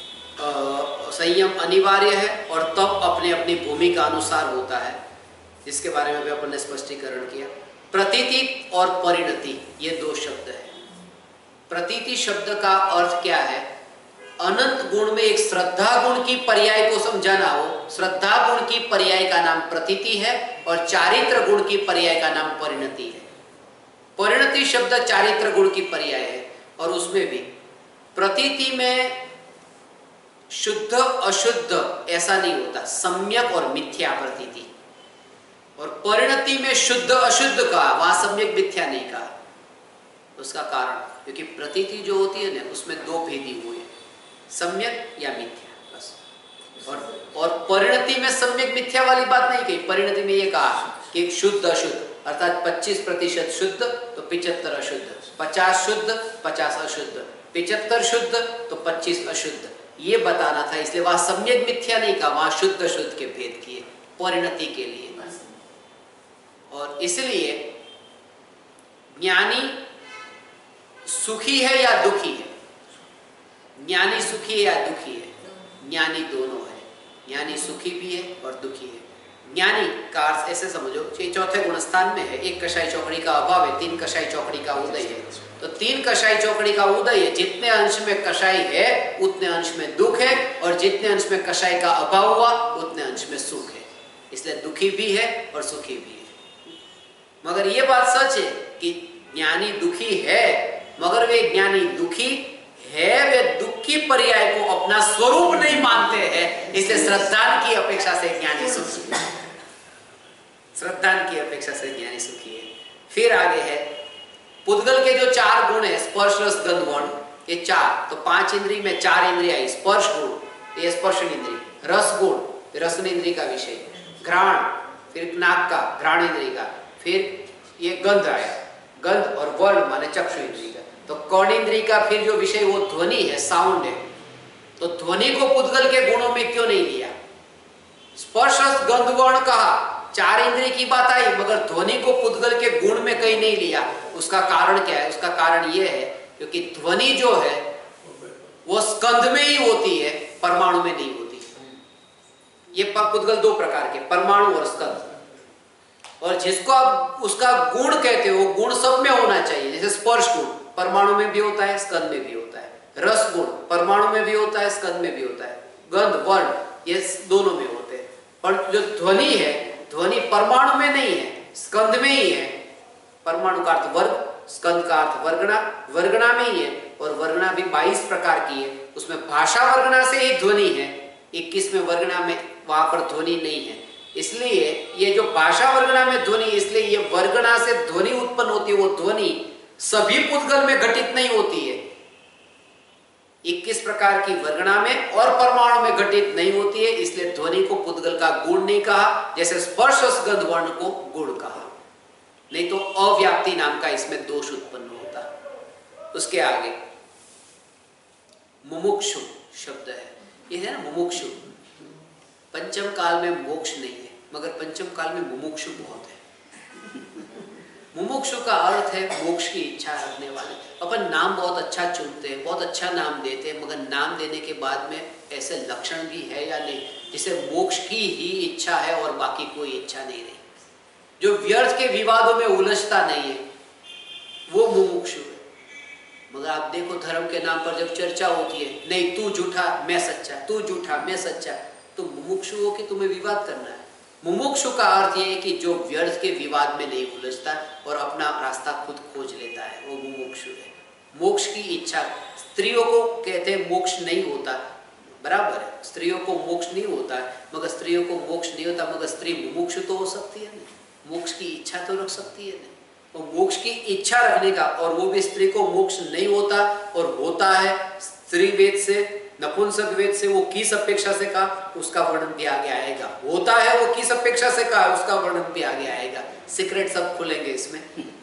संयम अनिवार्य है और तप अपने अपनी भूमिका अनुसार होता है, जिसके बारे में भी अपन ने स्पष्टीकरण किया। प्रतीति और परिणति ये दो शब्द है। प्रतीति शब्द का अर्थ क्या है? अनंत गुण में एक श्रद्धा गुण की पर्याय को समझाना हो, श्रद्धा गुण की पर्याय का नाम प्रतीति है और चारित्र गुण की पर्याय का नाम परिणति है। परिणति शब्द चारित्र गुण की पर्याय है और उसमें भी प्रतीति में शुद्ध अशुद्ध ऐसा नहीं होता, सम्यक और मिथ्या प्रतीति। और परिणति में शुद्ध अशुद्ध का, वहां सम्यक मिथ्या नहीं कहा। उसका कारण क्योंकि प्रतीति जो होती है ना, उसमें दो भेदी हुए, सम्यक या मिथ्या, बस। और परिणति में सम्यक मिथ्या वाली बात नहीं कही। परिणति में ये कहा कि शुद्ध अशुद्ध, अर्थात 25% शुद्ध तो 75 अशुद्ध, 50 शुद्ध 50 अशुद्ध, 75 शुद्ध तो 25 अशुद्ध, ये बताना था। इसलिए वहां सम्यक मिथ्या नहीं कहा, वहां शुद्ध अशुद्ध के भेद किए परिणति के लिए। और इसलिए ज्ञानी सुखी है या दुखी है, ज्ञानी सुखी है या दुखी है? ज्ञानी दोनों है, ज्ञानी सुखी भी है और दुखी है। ज्ञानी का अर्थ ऐसे समझो, चौथे गुणस्थान में है, एक कषाई चौकड़ी का अभाव है, 3 कषाई चौकड़ी का उदय है। तो 3 कषाई चौकड़ी का उदय है, जितने अंश में कषाई है उतने अंश में दुख है, और जितने अंश में कषाई का अभाव हुआ उतने अंश में सुख है। इसलिए दुखी भी है और सुखी भी है। मगर ये बात सच है कि ज्ञानी दुखी है, मगर वे ज्ञानी दुखी है, वे दुख की पर्याय को अपना स्वरूप नहीं मानते हैं। इसलिए श्रद्धान की अपेक्षा से ज्ञानी सुखी है, श्रद्धान की अपेक्षा से ज्ञानी सुखी है। फिर आगे है पुद्गल के जो 4 गुण है, स्पर्श रस गंध वर्ण, ये 4, तो 5 इंद्रिय में 4 इंद्रिय आई। स्पर्श गुण ये स्पर्शन इंद्रिय, रस गुण रसन इंद्रिय का विषय, घ्राण फिर नाक का घ्राण इंद्रिय का, फिर ये गंध आया, गंध और वर्ण माने चक्षु इंद्रिय का। तो कर्ण इंद्रिय का फिर जो विषय वो ध्वनि है, साउंड है। तो ध्वनि को पुद्गल के गुणों में क्यों नहीं लिया? स्पर्श रस गंध वर्ण कहा, 4 इंद्रिय की बात आई, मगर ध्वनि को पुद्गल के गुण में कहीं नहीं लिया। उसका कारण क्या है? उसका कारण ये है क्योंकि ध्वनि जो है वो स्कंध में ही होती है, परमाणु में नहीं होती। ये पुद्गल 2 प्रकार के, परमाणु और स्कंध। और जिसको आप उसका गुण कहते हो, गुण सब में होना चाहिए। जैसे स्पर्श गुण परमाणु में भी होता है, स्कंध में भी होता है। रस गुण परमाणु में भी होता है, स्कंध में भी होता है। गंध वर्ण ये दोनों में होते हैं। पर जो ध्वनि है, ध्वनि परमाणु में नहीं है, स्कंध में ही है। परमाणु का अर्थ वर्ग, स्कंध का अर्थ वर्गणा, वर्गणा में ही है। और वर्गणा भी 22 प्रकार की है, उसमें भाषा वर्गणा से ही ध्वनि है, 21वें वर्गणा में वहां पर ध्वनि नहीं है। इसलिए ये जो भाषा वर्गणा में ध्वनि, इसलिए ये वर्गणा से ध्वनि उत्पन्न होती है। वो ध्वनि सभी पुद्गल में घटित नहीं होती है, 21 प्रकार की वर्गणा में और परमाणु में घटित नहीं होती है। इसलिए ध्वनि को पुद्गल का गुण नहीं कहा, जैसे स्पर्श गंध वर्ण को गुण कहा, नहीं तो अव्याप्ति नाम का इसमें दोष उत्पन्न होता। उसके आगे मुमुक्षु शब्द है, ये है ना मुमुक्षु। पंचम काल में मोक्ष नहीं है, मगर पंचम काल में मुमुक्षु बहुत है। मुमुक्षु का अर्थ है मोक्ष की इच्छा रखने वाले। अपन नाम बहुत अच्छा चुनते हैं, बहुत अच्छा नाम देते हैं, मगर नाम देने के बाद में ऐसे लक्षण भी है या नहीं, जिसे मोक्ष की ही इच्छा है और बाकी कोई इच्छा नहीं रही, जो व्यर्थ के विवादों में उलझता नहीं है, वो मुमुक्षु है। मगर आप देखो धर्म के नाम पर जब चर्चा होती है, नहीं तू झूठा मैं सच्चा, तू झूठा मैं सच्चा, तो मुमुक्षु हो कि तुम्हें विवाद करना है। मुमुक्षु का अर्थ यह है कि जो व्यर्थ के विवाद में नहीं उलझता और अपना रास्ता खुद खोज लेता है, वो मुमुक्षु है। मोक्ष की इच्छा, स्त्रियों को कहते हैं मोक्ष नहीं होता, बराबर है, स्त्रियों को मोक्ष नहीं होता है, मगर स्त्रियों को मोक्ष नहीं होता, मगर स्त्री मुमुक्षु तो हो सकती है ना, मोक्ष की इच्छा तो रख सकती है ना। और मोक्ष की इच्छा रखने का, और वो भी स्त्री को मोक्ष नहीं होता और होता है, स्त्री वेद से, नपुंसक वेद से, वो किस अपेक्षा से कहा उसका वर्णन भी आगे आएगा। होता है वो किस अपेक्षा से कहा उसका वर्णन भी आगे आएगा। सीक्रेट सब खुलेंगे इसमें।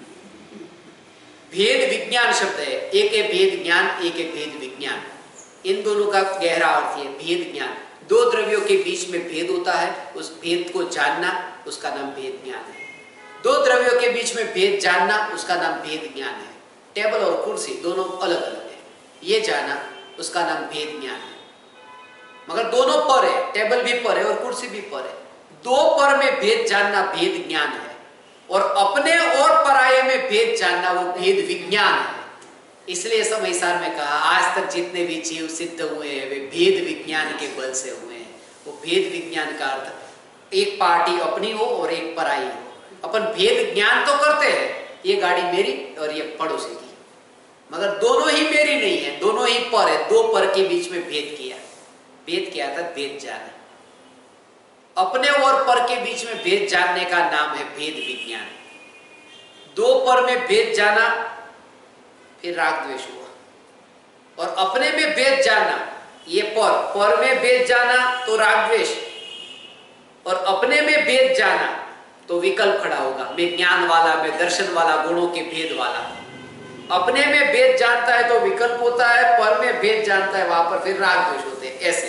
भेद विज्ञान शब्द है, एक है भेद ज्ञान, एक है भेद विज्ञान। इन दोनों का गहरा अर्थ है भेद ज्ञान। दो द्रव्यों के बीच में भेद होता है, उस भेद को जानना उसका नाम भेद ज्ञान है। दो द्रव्यों के बीच में भेद जानना उसका नाम भेद ज्ञान है। टेबल और कुर्सी दोनों अलग अलग है, ये जाना उसका नाम भेद ज्ञान है। मगर दोनों पर है, टेबल भी पर है और कुर्सी भी पर है। दो पर में भेद जानना भेद ज्ञान है, और अपने और पराये में भेद जानना वो भेद विज्ञान है। इसलिए समयसार में कहा आज तक जितने भी जीव सिद्ध हुए हैं वे भेद विज्ञान के बल से हुए हैं। वो भेद विज्ञान का अर्थ एक पार्टी अपनी हो और एक पराई हो। अपन भेद ज्ञान तो करते हैं, ये गाड़ी मेरी और ये पड़ोसी की, मगर दोनों ही मेरी नहीं है, दोनों ही पर है। दो पर के बीच में भेद किया, भेद किया था भेद जाना। अपने और पर के बीच में भेद जानने का नाम है भेद विज्ञान। दो पर में भेद जाना फिर राग द्वेष हुआ, और अपने में भेद जाना, ये पर में भेद जाना तो राग द्वेष, और अपने में भेद जाना तो विकल्प खड़ा होगा। मैं ज्ञान वाला, मैं दर्शन वाला, गुणों के भेद वाला। अपने में भेद जानता है तो विकल्प होता है, पर में भेद जानता है वहां पर फिर राग द्वेष होते हैं। ऐसे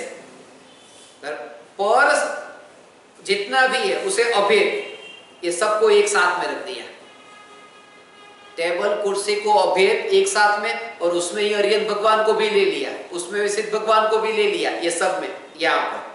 पर जितना भी है उसे अभेद, ये सबको एक साथ में रख दिया। टेबल कुर्सी को अभेद एक साथ में, और उसमें ही अरिहंत भगवान को भी ले लिया, उसमें भी सिद्ध भगवान को भी ले लिया, ये सब में यहां पर।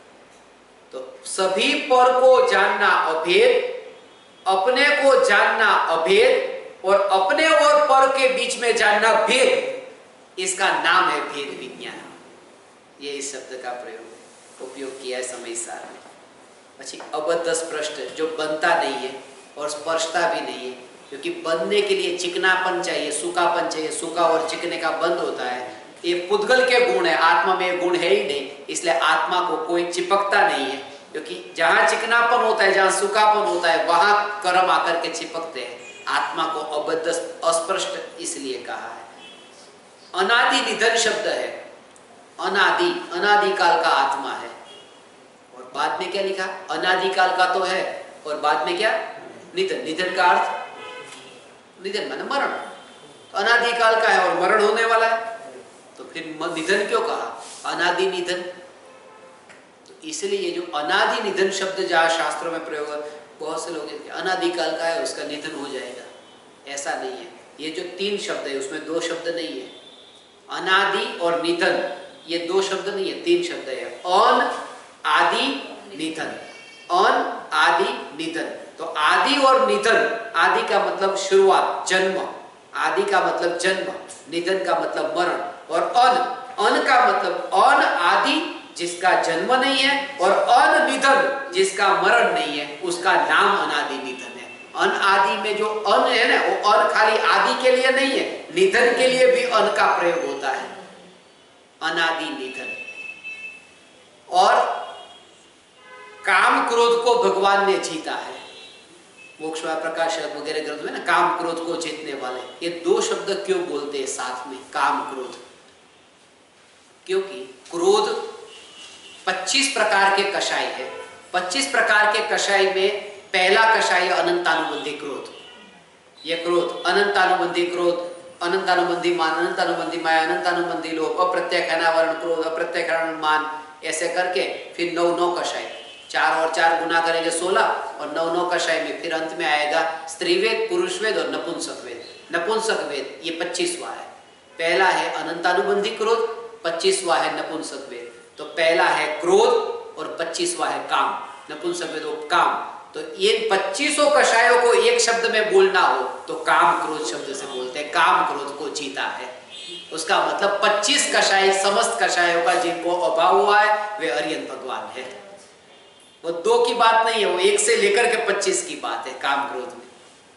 तो सभी पर को जानना अभेद, अपने को जानना अभेद, और अपने और पर के बीच में जानना भेद, इसका नाम है भेद विज्ञान। ये इस शब्द का प्रयोग उपयोग किया है समयसार में। अच्छी अबद्ध स्पष्ट जो बनता नहीं है और स्पर्शता भी नहीं है, क्योंकि बनने के लिए चिकनापन चाहिए, सूखापन चाहिए, सूखा और चिकने का बंद होता है। ये पुद्गल के गुण है, आत्मा में गुण है ही नहीं, इसलिए आत्मा को कोई चिपकता नहीं है। क्योंकि जहां चिकनापन होता है, जहां सूखापन होता है, वहां कर्म आकर के चिपकते हैं। आत्मा को अबद्ध अस्पष्ट इसलिए कहा है। अनादि निधन शब्द है, अनादि, अनादिकाल का आत्मा है। और बाद में क्या लिखा, अनादिकाल का तो है, और बाद में क्या, निधन। निधन का अर्थ, निधन माने मरण, अनादिकाल का है और मरण होने वाला है, तो फिर निधन क्यों कहा, अनादि निधन। तो इसलिए ये जो अनादि निधन शब्द जहां शास्त्रों में प्रयोग है, बहुत से लोग अनादिकाल का है उसका निधन हो जाएगा, ऐसा नहीं है। ये जो तीन शब्द है उसमें दो शब्द नहीं है, अनादि और निधन, ये दो शब्द नहीं है, तीन शब्द है। अन आदि निधन, अन आदि निधन। तो आदि और निधन, आदि का मतलब शुरुआत, जन्म, आदि का मतलब जन्म, निधन का मतलब मरण, और अन, अन का मतलब अन आदि जिसका जन्म नहीं है, और अन निधन जिसका मरण नहीं है, उसका नाम अनादि निधन है। अन आदि में जो अन है ना, वो अन खाली आदि के लिए नहीं है, निधन के लिए भी अन का प्रयोग होता है, अनादि निधन। और काम क्रोध को भगवान ने जीता है, मोक्ष प्रकाश वगैरह ग्रंथ में ना, काम क्रोध को जीतने वाले, ये दो शब्द क्यों बोलते हैं साथ में, काम क्रोध? क्योंकि क्रोध 25 प्रकार के कषाय है। 25 प्रकार के कषाय में पहला कषाय अनंतानुबंधी क्रोध। ये क्रोध अनंतानुबंधी क्रोध, अनंतानुबंधी मान, अनंतानुबंधी माया, अनंतानुबंधी लोभ, अप्रत्यक्षानावरण क्रोध, अप्रत्यक्षानावरण मान, ऐसे करके फिर 9 कषाय, 4 और 4 गुना करेंगे 16, और 9 कषाय में फिर अंत में आएगा स्त्रीवेद, पुरुषवेद और नपुंसक वेद। नपुंसक वेद ये 25वां है। पहला है अनंतानुबंधी क्रोध, 25वां है नपुंसक वेद। तो पहला है क्रोध और 25वां है काम, नपुंसक वेद और काम। तो ये 25 कषायों को एक शब्द में बोलना हो तो काम क्रोध शब्द से बोलते हैं। काम क्रोध को जीता है, उसका मतलब 25 कषाय, समस्त कषायों का जिनको अभाव हुआ है वे अरिहंत भगवान है। वो 2 की बात नहीं है, वो 1 से लेकर के 25 की बात है काम क्रोध में।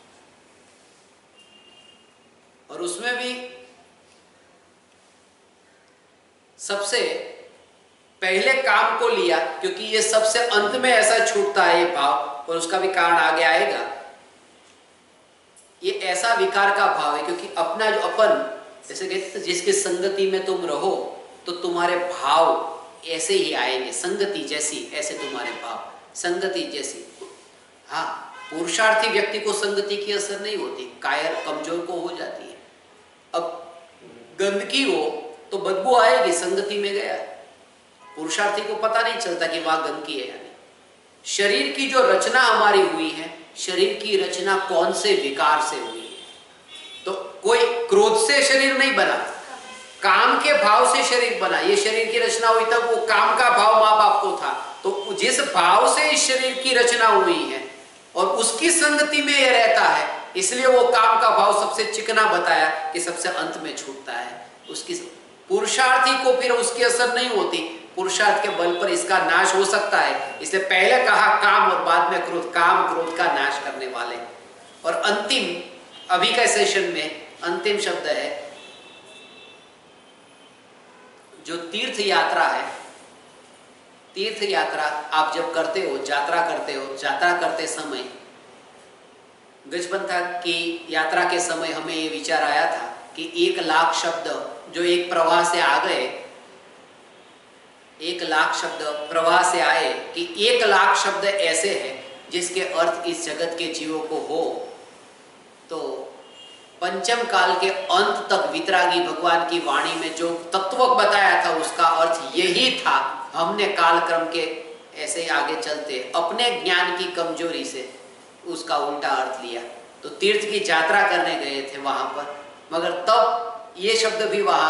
और उसमें भी सबसे पहले काम को लिया क्योंकि ये सबसे अंत में ऐसा छूटता है ये भाव, और उसका भी कारण आगे आएगा। ये ऐसा विकार का भाव है क्योंकि अपना जो अपन, जैसे कहते हैं जिसकी संगति में तुम रहो तो तुम्हारे भाव ऐसे ही आएंगे, संगति जैसी ऐसे तुम्हारे भाव, संगति जैसी। हाँ, पुरुषार्थी व्यक्ति को संगति की असर नहीं होती, कायर कमजोर को हो जाती है। अब गंदगी हो तो बदबू आएगी, संगति में गया। पुरुषार्थी को पता नहीं चलता कि वहां गंदगी है या नहीं। शरीर की जो रचना हमारी हुई है, शरीर की रचना कौन से विकार से हुई है? तो कोई क्रोध से शरीर नहीं बना, काम के भाव से शरीर बना। ये शरीर की रचना हुई तब वो काम का भाव माँ बाप को था, तो जिस भाव से इस शरीर की रचना हुई है और उसकी संगति में ये रहता है, इसलिए वो काम का भाव सबसे चिकना बताया कि सबसे अंत में छूटता है। उसकी पुरुषार्थी को फिर उसकी असर नहीं होती, पुरुषार्थ के बल पर इसका नाश हो सकता है। इसलिए पहले कहा काम और बाद में क्रोध, काम क्रोध का नाश करने वाले। और अंतिम अभी के सेशन में अंतिम शब्द है जो तीर्थ यात्रा है। तीर्थ यात्रा आप जब करते हो, यात्रा करते हो, यात्रा करते समय गजपंथा की यात्रा के समय हमें ये विचार आया था कि 1 लाख शब्द जो एक प्रवाह से आ गए, 1 लाख शब्द प्रवाह से आए कि 1 लाख शब्द ऐसे हैं जिसके अर्थ इस जगत के जीवों को हो। तो पंचम काल के अंत तक वितरागी भगवान की वाणी में जो तत्व बताया था उसका अर्थ यही था। हमने कालक्रम के ऐसे आगे चलते अपने ज्ञान की कमजोरी से उसका उल्टा अर्थ लिया। तो तीर्थ की यात्रा करने गए थे वहां पर, मगर तब ये शब्द भी वहां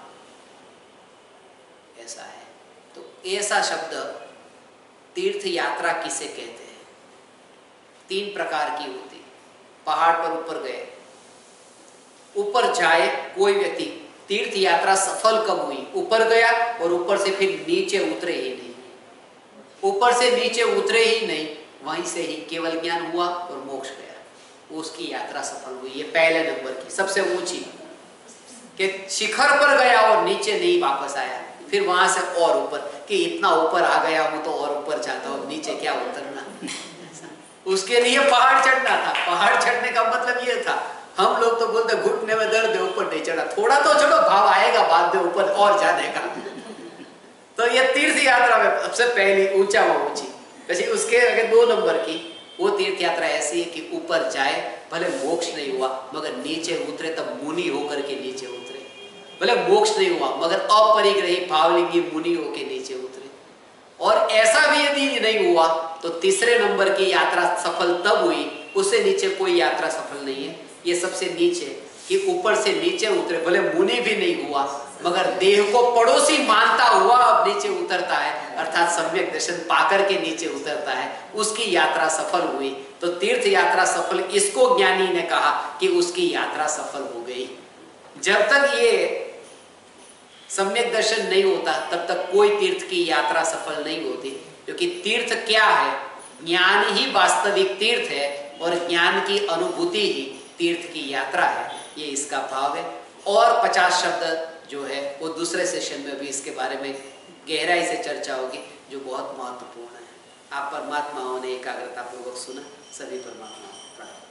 ऐसा है। तो ऐसा शब्द तीर्थ यात्रा किसे कहते हैं? 3 प्रकार की होती। पहाड़ पर ऊपर गए, ऊपर जाए कोई व्यक्ति, तीर्थ यात्रा सफल कब हुई? ऊपर गया और ऊपर से फिर नीचे उतरे ही नहीं, ऊपर से नीचे उतरे ही नहीं, वहीं से ही केवल ज्ञान हुआ और मोक्ष गया, उसकी यात्रा सफल हुई। ये पहले नंबर की सबसे ऊंची, कि शिखर पर गया और नीचे नहीं वापस आया, फिर वहां से और ऊपर, कि इतना ऊपर आ गया हूं तो और ऊपर जाता हूं, नीचे क्या उतरना। उसके लिए पहाड़ चढ़ना था। पहाड़ चढ़ने का मतलब ये था, हम लोग तो बोलते घुटने में दर्द है ऊपर नहीं चढ़ा, थोड़ा तो चलो भाव आएगा बाद में ऊपर और जाने का। तो ये तीर्थ यात्रा में सबसे पहली ऊंचा व ऊंची। वैसे उसके आगे 2 नंबर की वो तीर्थ यात्रा ऐसी है कि ऊपर जाए, भले मोक्ष नहीं हुआ मगर नीचे उतरे, तब मुनि होकर के नीचे उतरे। भले मोक्ष नहीं हुआ मगर अपरिग्रही भावलिंगी मुनि होकर नीचे उतरे। और ऐसा भी यदि नहीं हुआ तो तीसरे नंबर की यात्रा सफल तब हुई, उससे नीचे कोई यात्रा सफल नहीं है। ये सबसे नीचे कि ऊपर से नीचे उतरे, भले मुनि भी नहीं हुआ मगर देह को पड़ोसी मानता हुआ अब नीचे उतरता है, अर्थात सम्यक दर्शन पाकर के नीचे उतरता है, उसकी यात्रा सफल हुई। तो तीर्थ यात्रा सफल, इसको ज्ञानी ने कहा कि उसकी यात्रा सफल हो गई। जब तक ये सम्यक दर्शन नहीं होता तब तक कोई तीर्थ की यात्रा सफल नहीं होती, क्योंकि तीर्थ क्या है? ज्ञान ही वास्तविक तीर्थ है और ज्ञान की अनुभूति ही तीर्थ की यात्रा है। ये इसका भाव है। और 50 शब्द जो है वो दूसरे सेशन में भी इसके बारे में गहराई से चर्चा होगी, जो बहुत महत्वपूर्ण है। आप परमात्माओं ने एकाग्रता पूर्वक सुना। सभी परमात्माओं को प्रणाम।